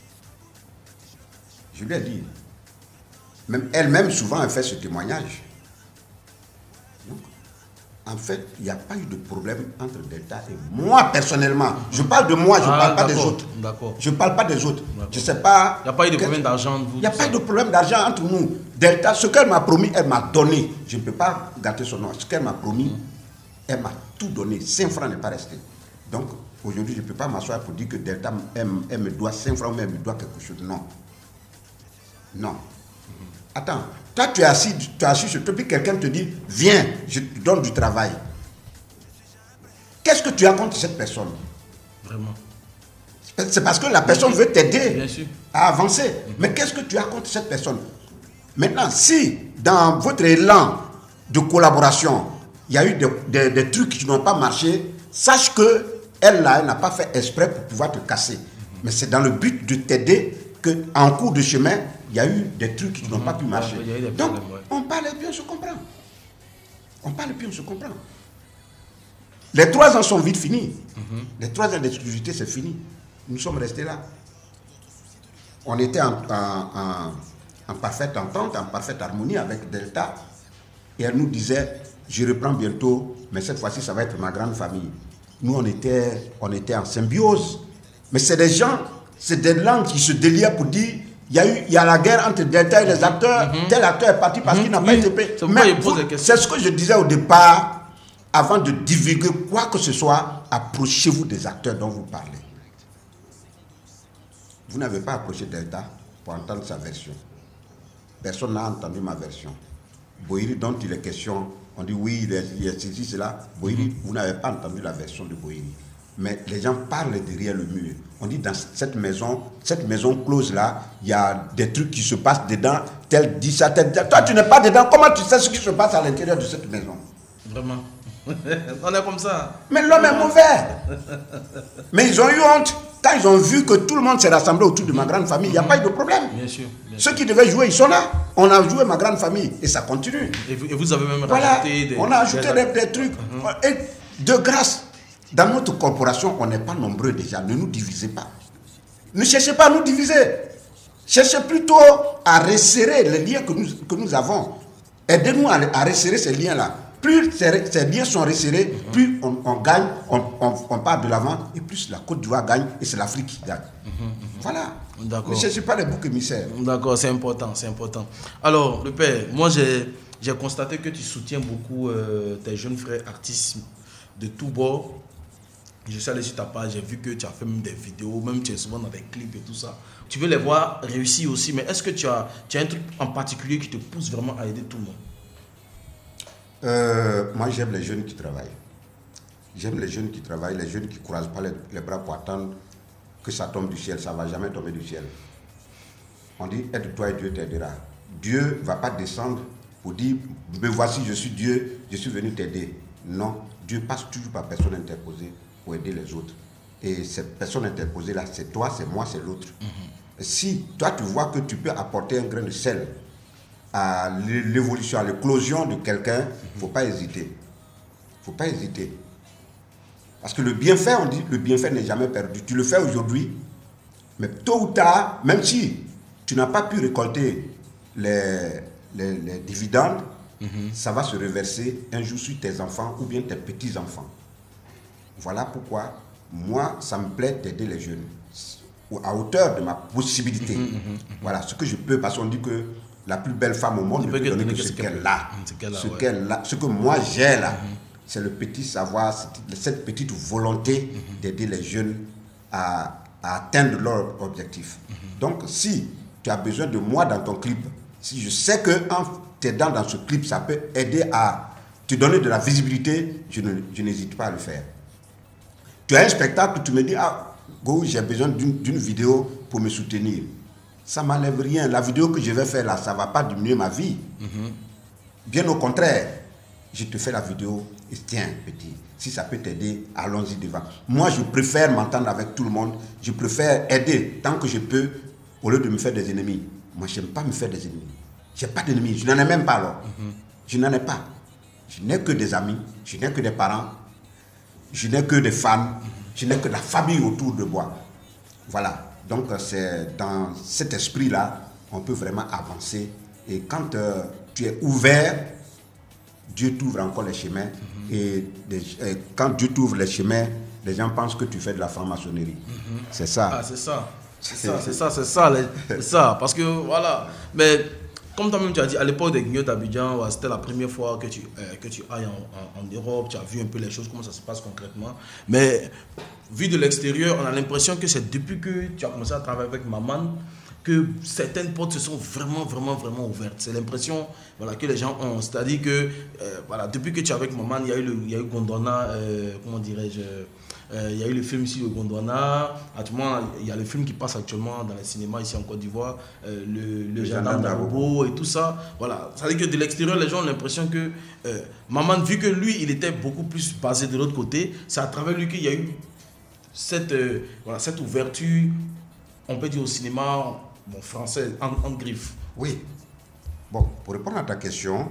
Je lui ai dit. Même elle-même, souvent, elle fait ce témoignage. Donc, en fait, il n'y a pas eu de problème entre Delta et moi, personnellement. Je parle de moi, je ne parle pas des autres. Je ne parle pas des autres. Je ne sais pas... Il n'y a pas eu de problème d'argent. Il n'y a pas eu de problème d'argent entre nous. Delta, ce qu'elle m'a promis, elle m'a donné. Je ne peux pas gâter son nom. Ce qu'elle m'a promis, elle m'a tout donné. 5 francs n'est pas resté. Donc, aujourd'hui, je ne peux pas m'asseoir pour dire que Delta, elle me doit 5 francs, mais elle me doit quelque chose. Non. Non. Attends, toi tu es assis sur toi, puis quelqu'un te dit, viens, je te donne du travail. Qu'est-ce que tu as contre cette personne? Vraiment. C'est parce que la personne veut t'aider à avancer. Mais qu'est-ce que tu as contre cette personne? Maintenant, si dans votre élan de collaboration, il y a eu des trucs qui n'ont pas marché, sache que elle n'a pas fait exprès pour pouvoir te casser. Mais c'est dans le but de t'aider qu'en cours de chemin, il y a eu des trucs qui n'ont pas pu marcher. Donc, on parle et puis on se comprend. On parle et puis on se comprend. Les 3 ans sont vite finis. Les 3 ans d'exclusivité, c'est fini. Nous sommes restés là. On était en parfaite entente, en parfaite harmonie avec Delta. Et elle nous disait, je reprends bientôt, mais cette fois-ci, ça va être ma grande famille. Nous, on était en symbiose. Mais c'est des gens C'est des langues qui se délient pour dire il y a la guerre entre Delta et les acteurs. Tel acteur est parti parce qu'il n'a pas été payé. C'est ce que je disais au départ. Avant de divulguer quoi que ce soit, approchez-vous des acteurs dont vous parlez. Vous n'avez pas approché Delta pour entendre sa version. Personne n'a entendu ma version. Boïri, dont il est question, on dit oui, il est ceci, cela. Boïri, vous n'avez pas entendu la version de Boïri. Mais les gens parlent derrière le mur. On dit dans cette maison close-là, il y a des trucs qui se passent dedans, tel dit ça, tel dit ça. Toi, tu n'es pas dedans. Comment tu sais ce qui se passe à l'intérieur de cette maison? Vraiment. On est comme ça. Mais l'homme est mauvais. Mais ils ont eu honte. Quand ils ont vu que tout le monde s'est rassemblé autour de ma grande famille, il n'y a pas eu de problème. Bien sûr. Ceux qui devaient jouer, ils sont là. On a joué ma grande famille et ça continue. Et vous avez même rajouté des... On a ajouté des trucs. Et de grâce, dans notre corporation, on n'est pas nombreux déjà. Ne nous divisez pas. Ne cherchez pas à nous diviser. Cherchez plutôt à resserrer les liens que nous avons. Aidez-nous à resserrer ces liens-là. Plus ces liens sont resserrés, plus on gagne, on part de l'avant, et plus la Côte d'Ivoire gagne, et c'est l'Afrique qui gagne. Voilà. Ne cherchez pas les boucs émissaires. D'accord, c'est important, c'est important. Alors, le père, moi j'ai constaté que tu soutiens beaucoup tes jeunes frères artistes de tous bords. Je suis allé sur ta page, j'ai vu que tu as fait même des vidéos, même tu es souvent dans des clips et tout ça. Tu veux les voir réussir aussi, mais est-ce que tu as un truc en particulier qui te pousse vraiment à aider tout le monde? Moi, j'aime les jeunes qui travaillent. J'aime les jeunes qui travaillent, les jeunes qui ne croisent pas les bras pour attendre que ça tombe du ciel. Ça ne va jamais tomber du ciel. On dit, aide-toi et Dieu t'aidera. Dieu ne va pas descendre pour dire, me voici, je suis Dieu, je suis venu t'aider. Non, Dieu passe toujours par personne interposée pour aider les autres. Et cette personne interposée-là, c'est toi, c'est moi, c'est l'autre. Si toi, tu vois que tu peux apporter un grain de sel à l'évolution, à l'éclosion de quelqu'un, il ne faut pas hésiter. Il ne faut pas hésiter. Parce que le bienfait, on dit, le bienfait n'est jamais perdu. Tu le fais aujourd'hui, mais tôt ou tard, même si tu n'as pas pu récolter les dividendes, ça va se reverser un jour sur tes enfants ou bien tes petits-enfants. Voilà pourquoi, moi, ça me plaît d'aider les jeunes, à hauteur de ma possibilité. Voilà, ce que je peux, parce qu'on dit que la plus belle femme au monde ne peut donner que ce qu'elle a. Ce que moi j'ai là, c'est le petit savoir, cette petite volonté d'aider les jeunes à atteindre leur objectif. Donc, si tu as besoin de moi dans ton clip, si je sais qu'en t'aidant dans ce clip, ça peut aider à te donner de la visibilité, je n'hésite pas à le faire. Tu as un spectacle, tu me dis, ah, Go, j'ai besoin d'une vidéo pour me soutenir. Ça ne m'enlève rien. La vidéo que je vais faire là, ça ne va pas diminuer ma vie. Bien au contraire, je te fais la vidéo et tiens, petit, si ça peut t'aider, allons-y devant. Moi, je préfère m'entendre avec tout le monde. Je préfère aider tant que je peux au lieu de me faire des ennemis. Moi, je n'aime pas me faire des ennemis. Je n'ai pas d'ennemis. Je n'en ai même pas alors. Je n'en ai pas. Je n'ai que des amis. Je n'ai que des parents. Je n'ai que des fans. Je n'ai que la famille autour de moi. Voilà. Donc, c'est dans cet esprit-là qu'on peut vraiment avancer. Et quand tu es ouvert, Dieu t'ouvre encore les chemins. Et quand Dieu t'ouvre les chemins, les gens pensent que tu fais de la franc-maçonnerie. C'est ça. Ah, c'est ça. C'est ça. Parce que, voilà. Mais, comme toi-même tu as dit, à l'époque des Guignols d'Abidjan, c'était la première fois que tu ailles en Europe, tu as vu un peu les choses, comment ça se passe concrètement. Mais, vu de l'extérieur, on a l'impression que c'est depuis que tu as commencé à travailler avec Maman que certaines portes se sont vraiment ouvertes. C'est l'impression, voilà, que les gens ont. C'est-à-dire que, voilà, depuis que tu es avec Maman, il y a eu Gondwana, comment dirais-je, il y a eu le film ici, le Gondwana. Actuellement, il y a le film qui passe actuellement dans les cinémas ici en Côte d'Ivoire, le gendarme d'Arobo et tout ça. Voilà, ça veut dire que de l'extérieur, les gens ont l'impression que Maman, vu que lui, il était beaucoup plus basé de l'autre côté, c'est à travers lui qu'il y a eu cette ouverture, on peut dire au cinéma français, en griffe. Oui. Bon, pour répondre à ta question,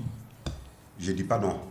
je ne dis pas non.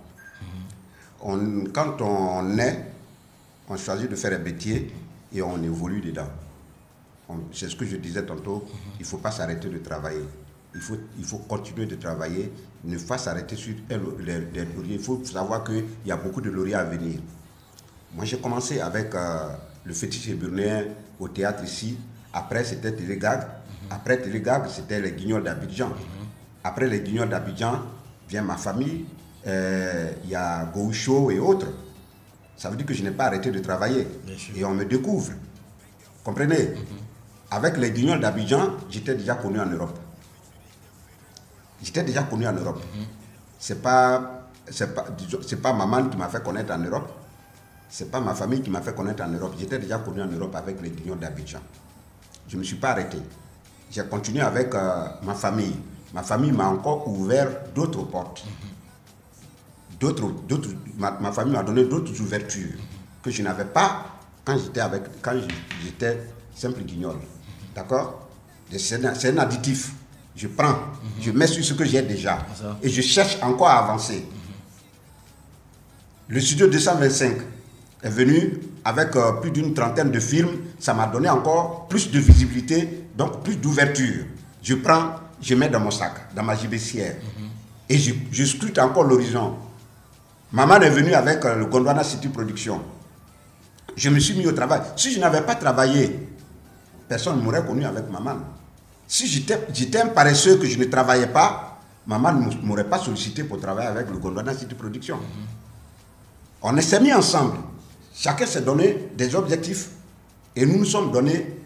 Quand on est, on choisit de faire un métier et on évolue dedans. C'est ce que je disais tantôt, il ne faut pas s'arrêter de travailler. Il faut continuer de travailler, ne pas s'arrêter sur les lauriers. Il faut savoir qu'il y a beaucoup de lauriers à venir. Moi, j'ai commencé avec le fétiche burnéen au théâtre ici. Après, c'était Télégag. Après Télégag, c'était les Guignols d'Abidjan. Après les Guignols d'Abidjan, vient ma famille. Il y a Goucho et autres. Ça veut dire que je n'ai pas arrêté de travailler. Et on me découvre. Comprenez? Avec les Guignols d'Abidjan, j'étais déjà connu en Europe. J'étais déjà connu en Europe. C'est pas maman qui m'a fait connaître en Europe. C'est pas ma famille qui m'a fait connaître en Europe. J'étais déjà connu en Europe avec les Guignols d'Abidjan. Je ne me suis pas arrêté. J'ai continué avec ma famille. Ma famille m'a encore ouvert d'autres portes. Ma famille m'a donné d'autres ouvertures que je n'avais pas quand j'étais simple guignol. D'accord? C'est un additif. Je prends, je mets sur ce que j'ai déjà et je cherche encore à avancer. Le studio 225 est venu avec plus d'une trentaine de films. Ça m'a donné encore plus de visibilité, donc plus d'ouverture. Je prends, je mets dans mon sac, dans ma gibecière. Et je scrute encore l'horizon. Maman est venue avec le Gondwana City Production. Je me suis mis au travail. Si je n'avais pas travaillé, personne ne m'aurait connu avec maman. Si j'étais un paresseux que je ne travaillais pas, maman ne m'aurait pas sollicité pour travailler avec le Gondwana City Production. On s'est mis ensemble. Chacun s'est donné des objectifs et nous nous sommes donné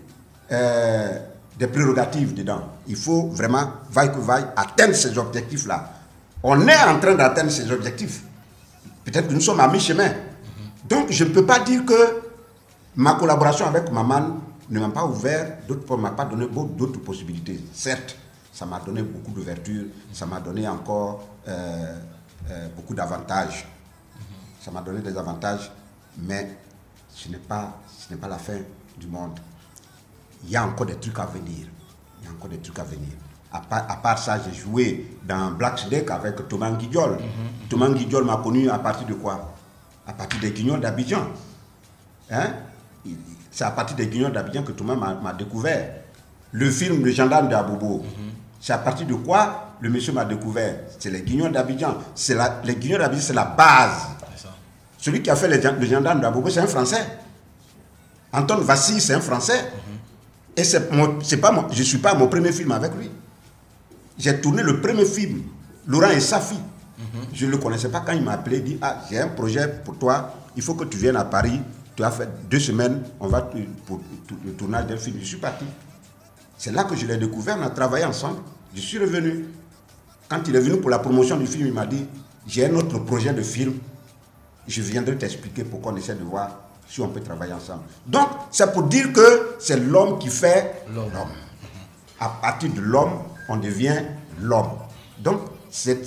des prérogatives dedans. Il faut vraiment, vaille que vaille, atteindre ces objectifs-là. On est en train d'atteindre ces objectifs. Peut-être que nous sommes à mi-chemin. Donc, je ne peux pas dire que ma collaboration avec maman ne m'a pas ouvert, ne m'a pas donné d'autres possibilités. Certes, ça m'a donné beaucoup d'ouverture, ça m'a donné encore beaucoup d'avantages. Ça m'a donné des avantages, mais ce n'est pas la fin du monde. Il y a encore des trucs à venir. Il y a encore des trucs à venir. À part ça, j'ai joué dans Black Snake avec Thomas Guidiol. Thomas Guidiol m'a connu à partir de quoi? À partir des Guignols d'Abidjan. Hein? C'est à partir des Guignols d'Abidjan que Thomas m'a découvert. Le film Le Gendarme d'Abobo. C'est à partir de quoi le monsieur m'a découvert? C'est les Guignols d'Abidjan. Les Guignols d'Abidjan, c'est la base. Celui qui a fait Le Gendarme d'Abobo, c'est un Français. Anton Vassi, c'est un Français. Et je ne suis pas mon premier film avec lui. J'ai tourné le premier film, Laurent et Safi. Je ne le connaissais pas quand il m'a appelé, il dit, ah, j'ai un projet pour toi, il faut que tu viennes à Paris, tu as fait 2 semaines, on va pour le tournage d'un film. Je suis parti. C'est là que je l'ai découvert, on a travaillé ensemble. Je suis revenu. Quand il est venu pour la promotion du film, il m'a dit, j'ai un autre projet de film, je viendrai t'expliquer pourquoi on essaie de voir si on peut travailler ensemble. Donc, c'est pour dire que c'est l'homme qui fait l'homme. À partir de l'homme, on devient l'homme. Donc, c'est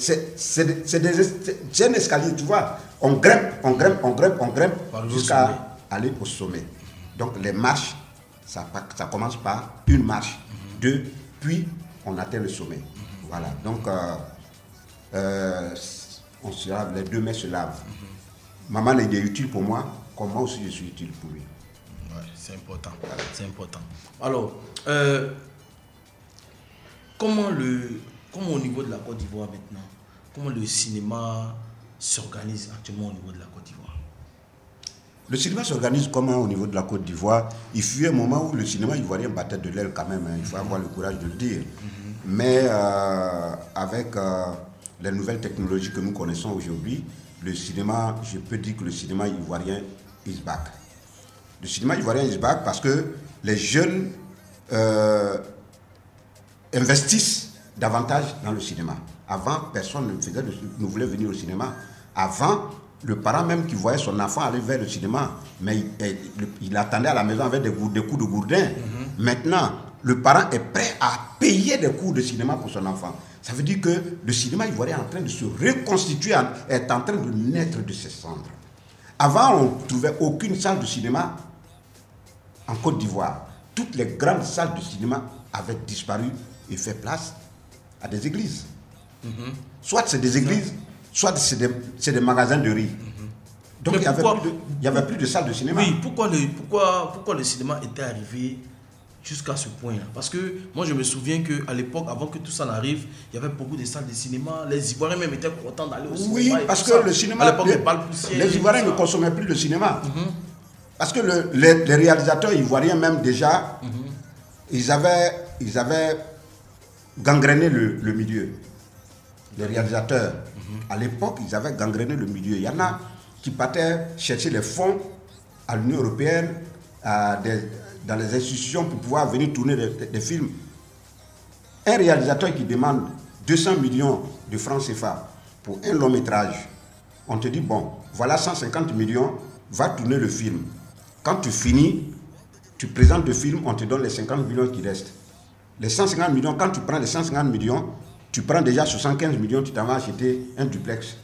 un escalier, tu vois. On grimpe jusqu'à aller au sommet. Donc, les marches, ça commence par une marche, 2, puis on atteint le sommet. Voilà. Donc, on se lave, les 2 mains se lavent. Maman est utile pour moi, comme moi aussi je suis utile pour lui. Ouais, c'est important. C'est important. Alors, comment au niveau de la Côte d'Ivoire maintenant, comment le cinéma s'organise actuellement au niveau de la Côte d'Ivoire? Le cinéma s'organise comment au niveau de la Côte d'Ivoire? Il fut un moment où le cinéma ivoirien battait de l'aile quand même, hein, il faut avoir le courage de le dire. Mais avec les nouvelles technologies que nous connaissons aujourd'hui, le cinéma, je peux dire que le cinéma ivoirien is back. Le cinéma ivoirien is back parce que les jeunes investissent davantage dans le cinéma. Avant, personne ne voulait venir au cinéma. Avant, le parent même qui voyait son enfant aller vers le cinéma, mais il attendait à la maison avec des coups de gourdin. Maintenant, le parent est prêt à payer des cours de cinéma pour son enfant. Ça veut dire que le cinéma ivoirien est en train de se reconstituer, est en train de naître de ses cendres. Avant, on ne trouvait aucune salle de cinéma en Côte d'Ivoire. Toutes les grandes salles de cinéma avaient disparu et fait place à des églises. Soit c'est des églises, soit c'est des magasins de riz. Donc il n'y avait plus de salles de cinéma. Oui, pourquoi le cinéma était arrivé jusqu'à ce point-là? Parce que moi je me souviens qu'à l'époque, avant que tout ça n'arrive, il y avait beaucoup de salles de cinéma. Les Ivoiriens même étaient contents d'aller au cinéma. Oui, parce que le cinéma, les Ivoiriens ne consommaient plus le cinéma. Parce que les réalisateurs ivoiriens même déjà, ils avaient gangréné le milieu. Les réalisateurs, à l'époque, ils avaient gangréné le milieu. Il y en a qui partaient chercher les fonds à l'Union européenne, dans les institutions pour pouvoir venir tourner des films. Un réalisateur qui demande 200 millions de francs CFA pour un long métrage, on te dit, bon, voilà 150 millions, va tourner le film. Quand tu finis, tu présentes le film, on te donne les 50 millions qui restent. Les 150 millions, quand tu prends les 150 millions, tu prends déjà 75 millions, tu t'en vas acheter un duplex.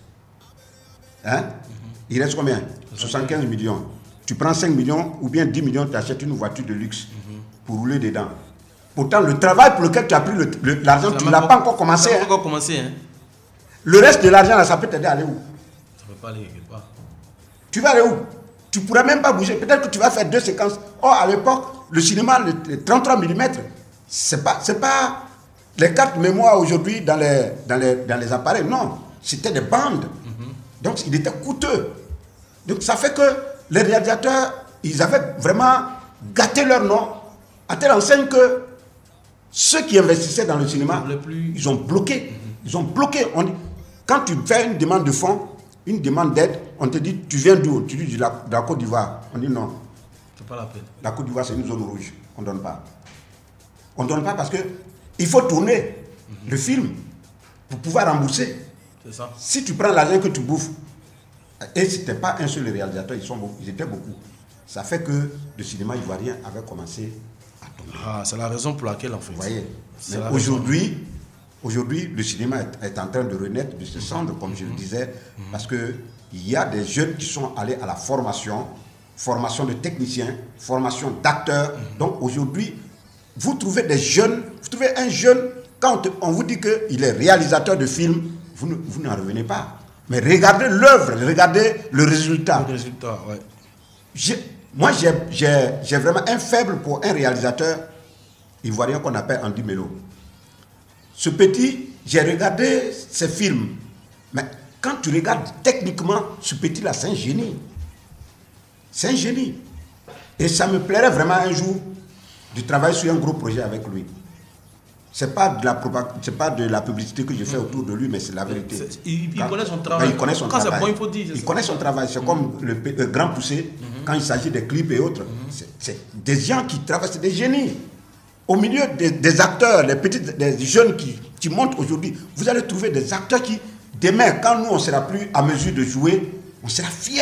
Hein? Il reste combien? 75 millions. Tu prends 5 millions ou bien 10 millions, tu achètes une voiture de luxe pour rouler dedans. Pourtant, le travail pour lequel tu as pris l'argent, tu ne l'as pas encore commencé. Pas encore commencé. Hein? Le reste de l'argent, là, ça peut t'aider à aller où? Ça ne peut pas aller quelque part. Tu vas aller où? Tu ne pourras même pas bouger. Peut-être que tu vas faire 2 séquences. Oh, à l'époque, le cinéma, le 33 mm, c'est pas les cartes mémoire aujourd'hui dans les appareils. Non, c'était des bandes. Donc, il était coûteux. Donc, ça fait que les réalisateurs, ils avaient vraiment gâté leur nom, à telle enseigne que ceux qui investissaient dans le cinéma, ils ont bloqué. Ils ont bloqué. Quand tu fais une demande de fonds, une demande d'aide, on te dit, tu viens d'où? Tu dis de la Côte d'Ivoire. On dit non. C'est pas la peine. La Côte d'Ivoire, c'est une zone rouge. On ne donne pas. On ne donne pas parce qu'il faut tourner le film pour pouvoir rembourser. C'est ça. Si tu prends l'argent que tu bouffes, et ce n'était pas un seul réalisateur, ils étaient beaucoup. Ça fait que le cinéma ivoirien avait commencé à tomber. Ah, c'est la raison pour laquelle, en fait. Vous voyez, aujourd'hui, le cinéma est en train de renaître de ses cendres, comme je le disais, parce qu'il y a des jeunes qui sont allés à la formation de techniciens, formation d'acteurs. Donc aujourd'hui, vous trouvez des jeunes, vous trouvez un jeune, quand on vous dit qu'il est réalisateur de films, vous n'en revenez pas. Mais regardez l'œuvre, regardez le résultat. Le résultat, ouais. Moi, j'ai vraiment un faible pour un réalisateur ivoirien qu'on appelle Andy Melo. Ce petit, j'ai regardé ses films. Mais quand tu regardes techniquement, ce petit-là, c'est un génie. C'est un génie. Et ça me plairait vraiment un jour de travailler sur un gros projet avec lui. Ce n'est pas de la publicité que je fais autour de lui, mais c'est la vérité. Il connaît son travail. Il connaît son quand travail. Bon, il faut dire. Il connaît son travail. C'est comme le grand poussé, quand il s'agit des clips et autres. C'est des gens qui travaillent, c'est des génies. Au milieu des acteurs, des jeunes qui montent aujourd'hui, vous allez trouver des acteurs qui, demain, quand nous, on ne sera plus à mesure de jouer, on sera fiers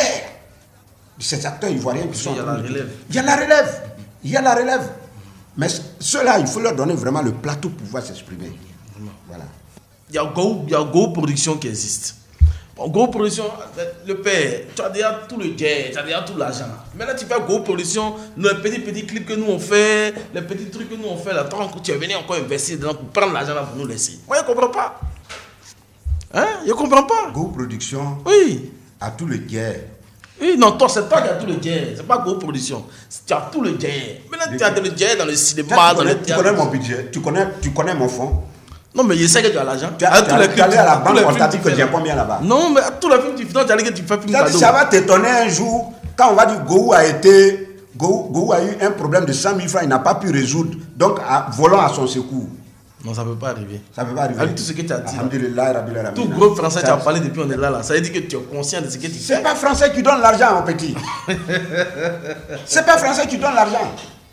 de ces acteurs ivoiriens qui sont... Il y a la relève. Il y a la relève. Il y a la relève. Mais ceux-là, il faut leur donner vraiment le plateau pour pouvoir s'exprimer. Voilà. Il y a Go Production qui existe. Bon, Go Production, le père, tu as déjà tout le jet, tu as déjà tout l'argent. Maintenant, tu fais Go Production, les petits clips que nous on fait, les petits trucs que nous on fait, là, tu es venu encore investir dedans pour prendre l'argent là pour nous laisser. Moi, je ne comprends pas. Hein? Je ne comprends pas. Go Production, oui, a tout le jet. Oui, non, toi, c'est toi qui as tout le jet. C'est pas Go Production. Tu as tout le jet. Maintenant, tu as le jet dans le cinéma, dans le théâtre. Tu connais mon budget, tu connais mon fonds. Non, mais je sais que tu as l'argent. Tu es allé à la banque, on t'a dit que j'ai combien là-bas? Non, mais tous les films, tu allais que tu fais film cadeau. Ça va t'étonner un jour, quand on va dire Gou a eu un problème de 100 000 francs, il n'a pas pu résoudre. Donc, volant à son secours. Non, ça ne peut pas arriver. Ça ne peut pas arriver. Avec tout ce que tu as dit. Tout gros français, tu as parlé depuis on est là. Ça veut dire que tu es conscient de ce que tu fais. C'est pas français qui donne l'argent, mon petit. C'est pas français qui donne l'argent.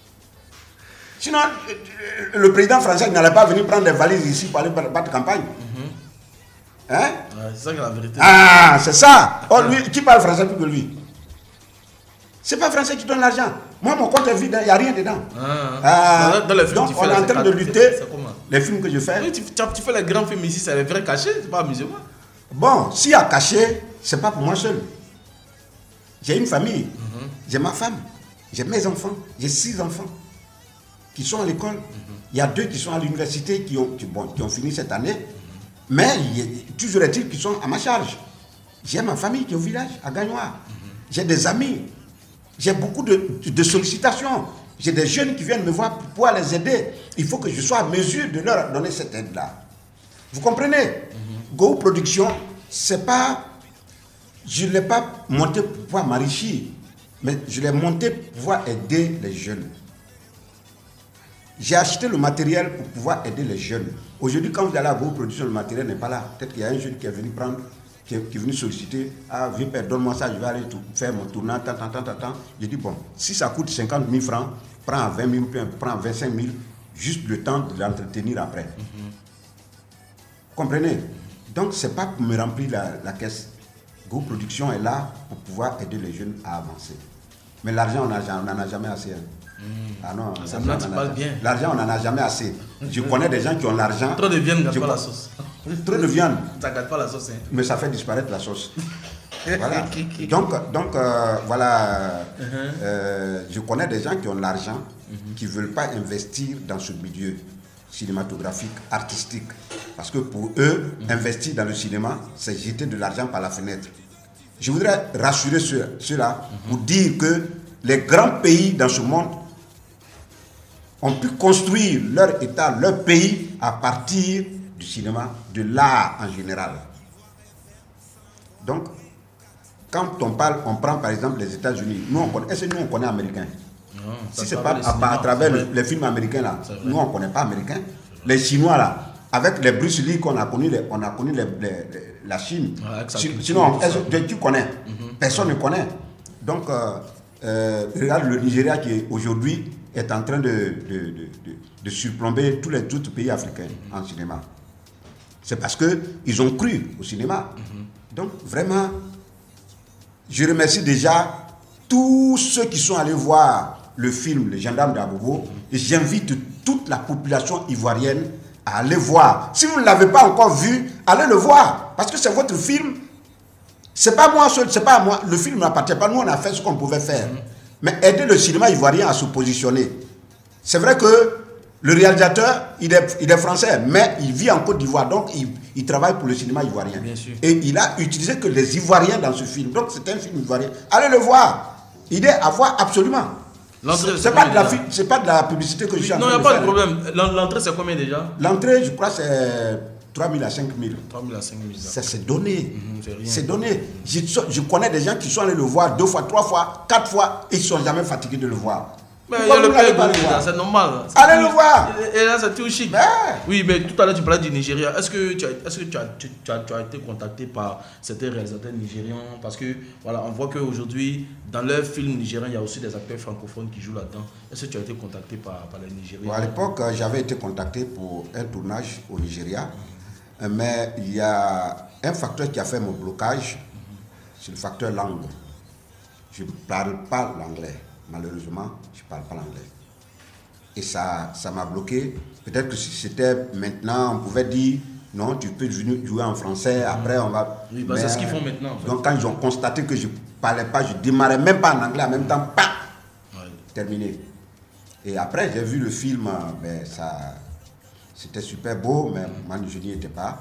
Sinon, le président français n'allait pas venir prendre des valises ici pour aller battre campagne. Hein? Ouais, c'est ça que la vérité. Ah, c'est ça. Oh, lui, qui parle français plus que lui? C'est pas français qui donne l'argent. Moi, mon compte est vide, il n'y a rien dedans. Dans les films, donc, on est en train de lutter. Les films que je fais. Oui, tu fais les grands films ici, c'est les vrais cachets, c'est pas amusement. Bon, s'il y a caché, c'est pas pour moi seul. J'ai une famille, j'ai ma femme, j'ai mes enfants, j'ai 6 enfants qui sont à l'école. Il y a 2 qui sont à l'université qui ont fini cette année. Mais toujours est-il qu'ils sont à ma charge. J'ai ma famille qui est au village, à Gagnoire. J'ai des amis. J'ai beaucoup de sollicitations. J'ai des jeunes qui viennent me voir pour pouvoir les aider. Il faut que je sois à mesure de leur donner cette aide-là. Vous comprenez? Go Production, c'est pas... Je ne l'ai pas monté pour pouvoir m'enrichir. Mais je l'ai monté pour pouvoir aider les jeunes. J'ai acheté le matériel pour pouvoir aider les jeunes. Aujourd'hui, quand vous allez à vos productions, le matériel n'est pas là. Peut-être qu'il y a un jeune qui est venu prendre, qui est venu solliciter. Ah, viens, père, donne-moi ça, je vais aller faire mon tournage, tant. J'ai dit, bon, si ça coûte 50 000 francs, prends 20 000, prends 25 000, juste le temps de l'entretenir après. Comprenez? Donc, ce n'est pas pour me remplir la caisse. Go Production est là pour pouvoir aider les jeunes à avancer. Mais l'argent, on n'en a jamais assez. Ah non, l'argent, on n'en a jamais assez. Je connais des gens qui ont l'argent. Trop de viande ne gâte pas la sauce. Trop de viande. Ça ne gâte pas la sauce. Hein. Mais ça fait disparaître la sauce. Voilà. Donc voilà. Je connais des gens qui ont l'argent, qui ne veulent pas investir dans ce milieu cinématographique, artistique. Parce que pour eux, investir dans le cinéma, c'est jeter de l'argent par la fenêtre. Je voudrais rassurer ceux-là pour dire que les grands pays dans ce monde ont pu construire leur État, leur pays à partir du cinéma, de l'art en général. Donc, quand on parle, on prend par exemple les États-Unis. Est-ce que nous on connaît américain? Non, si ce n'est pas à travers les films américains là, nous on ne connaît pas américain. Les Chinois là, avec les Bruce Lee qu'on a connu, la Chine. Sinon, tu connais? Personne ne connaît. Donc, regarde le Nigeria qui aujourd'hui est en train de surplomber tous les autres pays africains en cinéma. C'est parce qu'ils ont cru au cinéma. Donc, vraiment, je remercie déjà tous ceux qui sont allés voir le film Les Gendarmes d'Abobo et j'invite toute la population ivoirienne à aller voir. Si vous ne l'avez pas encore vu, allez le voir. Parce que c'est votre film. C'est pas moi seul, c'est pas moi. Le film n'appartient pas. Nous, on a fait ce qu'on pouvait faire. Mais aider le cinéma ivoirien à se positionner. C'est vrai que le réalisateur, il est français, mais il vit en Côte d'Ivoire. Donc, il travaille pour le cinéma ivoirien. Et il a utilisé que les Ivoiriens dans ce film. Donc, c'est un film ivoirien. Allez le voir. Il est à voir absolument. C'est pas de la publicité que je suis en train de faire. Non, il n'y a pas de problème. L'entrée, c'est combien déjà? L'entrée, je crois, c'est 3 000 à 5 000. 3 000 à 5 000. C'est donné. C'est donné. Je connais des gens qui sont allés le voir 2 fois, 3 fois, 4 fois, et ils ne sont jamais fatigués de le voir. Mais il y a le pays, c'est normal. Allez le voir. Et là, c'est tout chic. Oui, mais tout à l'heure, tu parlais du Nigeria. Est-ce que tu as été contacté par certains réalisateurs nigérians? Parce que, voilà, on voit qu'aujourd'hui, dans leurs films nigériens, il y a aussi des acteurs francophones qui jouent là-dedans. Est-ce que tu as été contacté par les Nigériens? À l'époque, j'avais été contacté pour un tournage au Nigeria. Mais il y a un facteur qui a fait mon blocage, c'est le facteur langue. Je ne parle pas l'anglais. Malheureusement, je ne parle pas l'anglais. Et ça m'a bloqué. Peut-être que si c'était maintenant, on pouvait dire, non, tu peux venir jouer en français, après on va... Oui, c'est ce qu'ils font maintenant. En fait. Donc quand ils ont constaté que je ne parlais pas, je ne démarrais même pas en anglais, en même temps, terminé. Et après, j'ai vu le film, c'était super beau, mais moi, je n'y étais pas.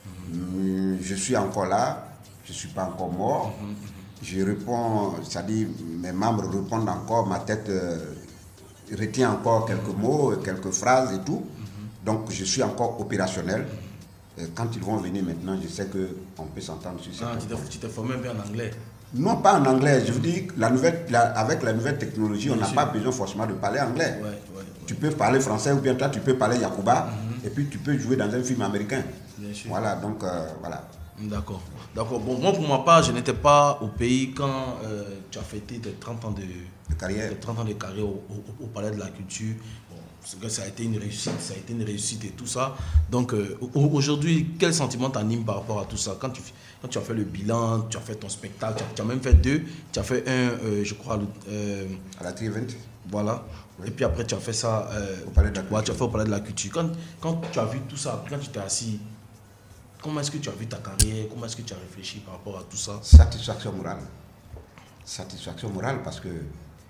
Je suis encore là, je ne suis pas encore mort. Je réponds, c'est-à-dire mes membres répondent encore, ma tête retient encore quelques mots, quelques phrases et tout. Donc je suis encore opérationnel. Quand ils vont venir maintenant, je sais qu'on peut s'entendre sur ça. Tu t'es formé un peu en anglais? Non, pas en anglais. Je vous dis, avec la nouvelle technologie, on n'a pas besoin forcément de parler anglais. Tu peux parler français ou bien toi, tu peux parler Yakuba et puis tu peux jouer dans un film américain. Voilà, donc voilà. D'accord. Bon, moi, pour ma part, je n'étais pas au pays quand tu as fêté tes 30 ans de carrière, au Palais de la Culture. Bon, ça a été une réussite, et tout ça. Donc, aujourd'hui, quel sentiment t'anime par rapport à tout ça? Quand tu as fait le bilan, tu as fait ton spectacle, tu as même fait 2, tu as fait un, je crois, à la Tri-Event. Voilà. Oui. Et puis après, tu as fait ça au Palais de la Culture. Tu as fait au Palais de la Culture. Quand tu as vu tout ça, quand tu t'es assis, comment est-ce que tu as vu ta carrière? Comment est-ce que tu as réfléchi par rapport à tout ça? Satisfaction morale. Satisfaction morale parce que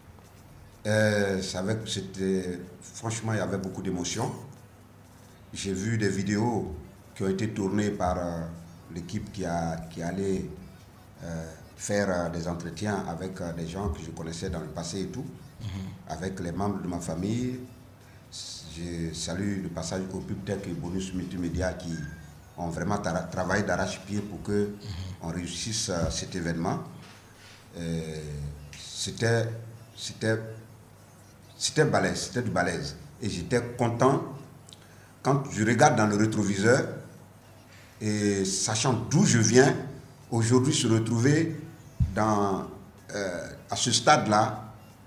franchement, il y avait beaucoup d'émotions. J'ai vu des vidéos qui ont été tournées par l'équipe qui allait faire des entretiens avec des gens que je connaissais dans le passé et tout, avec les membres de ma famille. Je salue le passage au PubTech et Bonus Multimédia qui ont vraiment travaillé d'arrache-pied pour qu'on réussisse cet événement. c'était balèze, c'était du balèze. Et j'étais content quand je regarde dans le rétroviseur et sachant d'où je viens, aujourd'hui se retrouver à ce stade-là.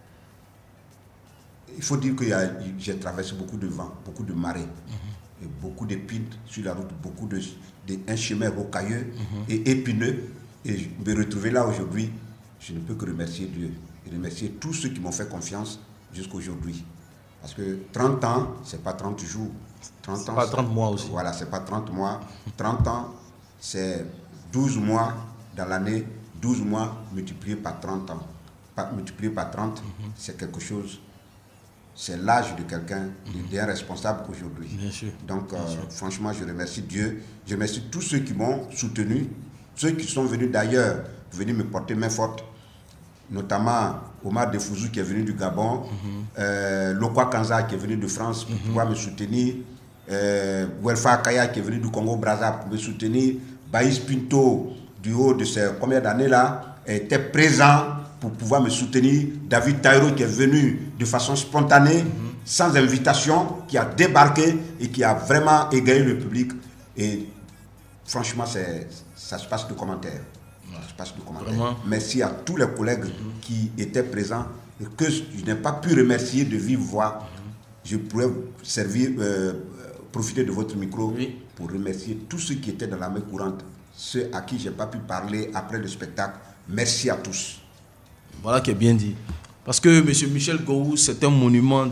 Il faut dire que j'ai traversé beaucoup de vents, beaucoup de marées, et beaucoup d'épines sur la route, un chemin rocailleux et épineux. Et me retrouver là aujourd'hui, je ne peux que remercier Dieu et remercier tous ceux qui m'ont fait confiance jusqu'à aujourd'hui. Parce que 30 ans, ce n'est pas 30 jours. 30 ans, pas 30 mois aussi. Voilà, ce n'est pas 30 mois. 30 ans, c'est 12 mois dans l'année, 12 mois multiplié par 30 ans. Multiplié par 30, c'est quelque chose. C'est l'âge de quelqu'un, d'un responsable aujourd'hui. Donc, franchement, je remercie Dieu. Je remercie tous ceux qui m'ont soutenu, ceux qui sont venus d'ailleurs, venir me porter main forte, notamment Omar Defouzou qui est venu du Gabon, Lokwa Kanza qui est venu de France pour pouvoir me soutenir, Welfa Kaya qui est venu du Congo-Brazza pour me soutenir, Baïs Pinto, du haut de ces combien d'années-là, était présent pour pouvoir me soutenir. David Taïro qui est venu de façon spontanée, sans invitation, qui a débarqué et qui a vraiment égayé le public. Et franchement, ça se passe de commentaires. Merci à tous les collègues qui étaient présents et que je n'ai pas pu remercier de vive voix. Je pourrais profiter de votre micro pour remercier tous ceux qui étaient dans la main courante, ceux à qui je n'ai pas pu parler après le spectacle. Merci à tous. Voilà qui est bien dit. Parce que M. Michel Gowou, c'est un monument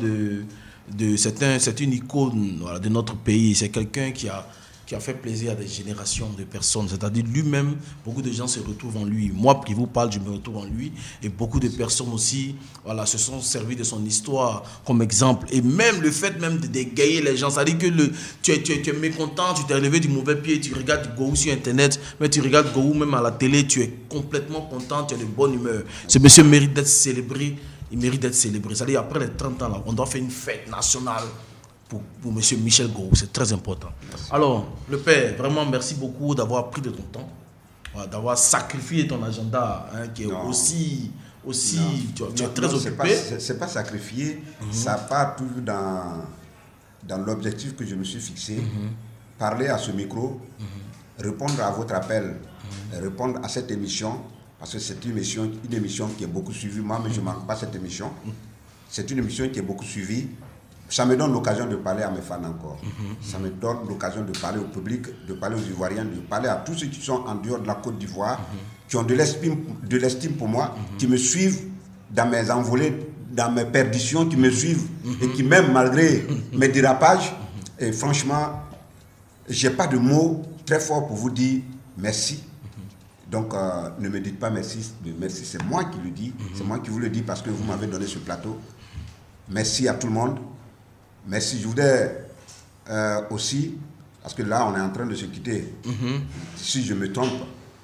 c'est une icône, voilà, de notre pays. C'est quelqu'un qui a fait plaisir à des générations de personnes. C'est-à-dire lui-même, beaucoup de gens se retrouvent en lui. Moi qui vous parle, je me retrouve en lui. Et beaucoup de personnes aussi, voilà, se sont servis de son histoire comme exemple. Et même le fait même d'égayer les gens, c'est-à-dire que tu es mécontent, tu t'es levé du mauvais pied, tu regardes Gowou sur Internet, mais tu regardes Gowou même à la télé, tu es complètement content, tu es de bonne humeur. Ce monsieur mérite d'être célébré. Il mérite d'être célébré. C'est-à-dire après les 30 ans, là, on doit faire une fête nationale pour M. Michel Gowou, c'est très important. Merci. Alors, le père, vraiment merci beaucoup d'avoir pris de ton temps, d'avoir sacrifié ton agenda, qui est aussi tu es très occupé. C'est pas sacrifié, ça part toujours dans l'objectif que je me suis fixé, parler à ce micro, répondre à votre appel, répondre à cette émission, parce que c'est une émission qui est beaucoup suivie. Moi, mais je ne manque pas cette émission. C'est une émission qui est beaucoup suivie. Ça me donne l'occasion de parler à mes fans encore. Ça me donne l'occasion de parler au public, de parler aux Ivoiriens, de parler à tous ceux qui sont en dehors de la Côte d'Ivoire, qui ont de l'estime pour moi, qui me suivent dans mes envolées, dans mes perditions, qui me suivent et qui m'aiment malgré mes dérapages. Et franchement, je n'ai pas de mots très forts pour vous dire merci. Donc, ne me dites pas merci. Merci, c'est moi qui le dis. C'est moi qui vous le dis parce que vous m'avez donné ce plateau. Merci à tout le monde. Merci. Je voudrais aussi, parce que là, on est en train de se quitter. Si je me trompe.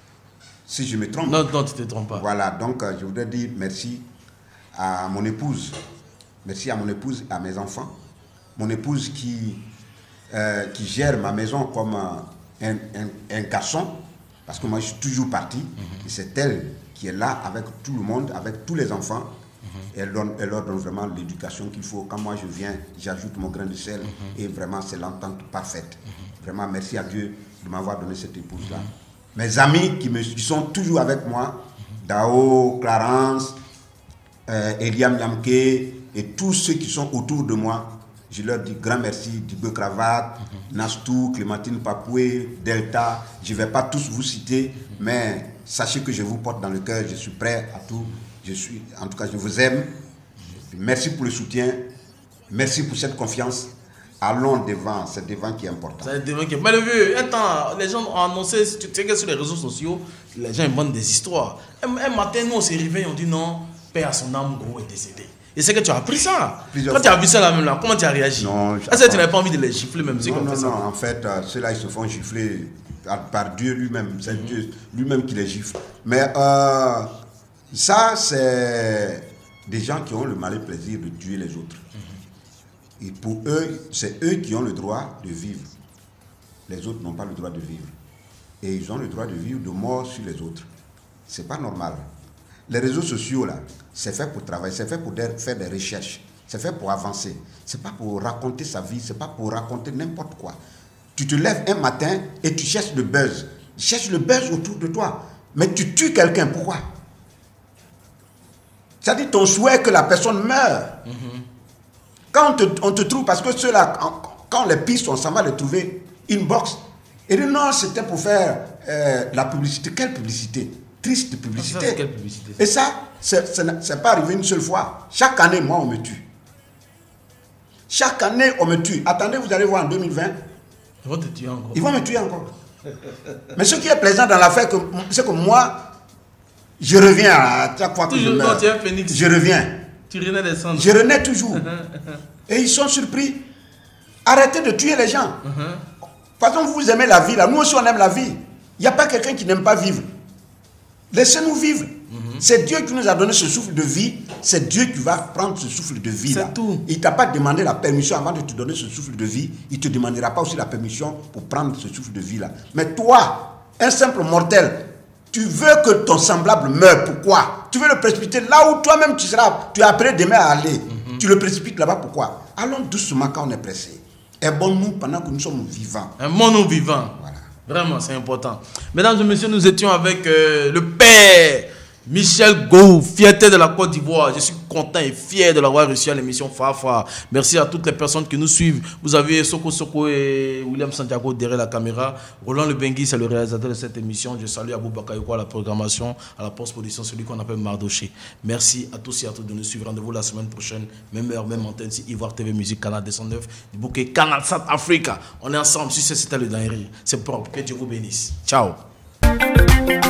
Non, tu ne te trompes pas. Voilà, donc je voudrais dire merci à mon épouse. Merci à mon épouse et à mes enfants. Mon épouse qui gère ma maison comme un garçon. Parce que moi, je suis toujours parti. Et c'est elle qui est là avec tout le monde, avec tous les enfants. Et elle leur donne vraiment l'éducation qu'il faut. Quand moi je viens, j'ajoute mon grain de sel. Et vraiment, c'est l'entente parfaite. Vraiment, merci à Dieu de m'avoir donné cette épouse-là. Mes amis qui sont toujours avec moi, Dao, Clarence, Eliam Yamke, et tous ceux qui sont autour de moi, je leur dis grand merci, Dibé Cravate, Nastou, Clémentine Papoué, Delta. Je ne vais pas tous vous citer, mais sachez que je vous porte dans le cœur, je suis prêt à tout. En tout cas, je vous aime. Merci pour le soutien. Merci pour cette confiance. Allons devant, c'est devant qui est important. C'est devant qui est... Mais le vieux, attends, les gens ont annoncé, tu sais que sur les réseaux sociaux, les gens inventent des histoires. Un matin, nous on s'est réveillés, on dit non, père à son âme, Gowou est décédé. Et c'est que tu as appris ça. Quand tu as vu ça là même là, comment tu as réagi? Non, est-ce que tu n'avais pas envie de les gifler même? Non, en fait, ceux-là ils se font gifler par Dieu lui-même. C'est Dieu lui-même qui les gifle. Mais ça, c'est des gens qui ont le malin plaisir de tuer les autres. Et pour eux, c'est eux qui ont le droit de vivre. Les autres n'ont pas le droit de vivre. Et ils ont le droit de vivre de mort sur les autres. C'est pas normal. Les réseaux sociaux, là, c'est fait pour travailler, c'est fait pour faire des recherches, c'est fait pour avancer. C'est pas pour raconter sa vie, c'est pas pour raconter n'importe quoi. Tu te lèves un matin et tu cherches le buzz. Tu cherches le buzz autour de toi. Mais tu tues quelqu'un, pourquoi? C'est-à-dire ton souhait que la personne meure. Quand on te trouve, parce que ceux-là, quand les pistes, on s'en va les trouver, inbox. Et dit non, c'était pour faire la publicité. Quelle publicité? Triste publicité. Quelle publicité? Et ça, c'est pas arrivé une seule fois. Chaque année, moi, on me tue. Chaque année, on me tue. Attendez, vous allez voir en 2020. Ils vont te tuer encore. Ils vont me tuer encore. Mais ce qui est plaisant dans l'affaire, c'est que moi, je reviens à chaque fois que je meurs. Je reviens. Tu renais des cendres. Je renais toujours. Et ils sont surpris. Arrêtez de tuer les gens. Par exemple, vous aimez la vie, là. Nous aussi, on aime la vie. Il n'y a pas quelqu'un qui n'aime pas vivre. Laissez-nous vivre. C'est Dieu qui nous a donné ce souffle de vie. C'est Dieu qui va prendre ce souffle de vie. C'est tout. Il ne t'a pas demandé la permission avant de te donner ce souffle de vie. Il ne te demandera pas aussi la permission pour prendre ce souffle de vie-là. Mais toi, un simple mortel, tu veux que ton semblable meure. Pourquoi? Tu veux le précipiter là où toi-même tu seras. Tu es appelé demain à aller. Tu le précipites là-bas. Pourquoi? Allons doucement quand on est pressé. Aimons-nous pendant que nous sommes vivants. Aimons-nous vivants. Voilà. Vraiment, c'est important. Mesdames et messieurs, nous étions avec le père Michel Gou, fierté de la Côte d'Ivoire. Je suis content et fier de l'avoir reçu à l'émission Fafa. Merci à toutes les personnes qui nous suivent. Vous avez Soko Soko et William Santiago derrière la caméra. Roland Lebengui, c'est le réalisateur de cette émission. Je salue Abou Bakayoko à la programmation, à la post-production, celui qu'on appelle Mardoché. Merci à tous et à toutes de nous suivre. Rendez-vous la semaine prochaine, même heure, même antenne, si Ivoire TV Musique, Canal 209, du bouquet Canal Sat Africa. On est ensemble. Si c'était le dinguerie, c'est propre. Que Dieu vous bénisse. Ciao.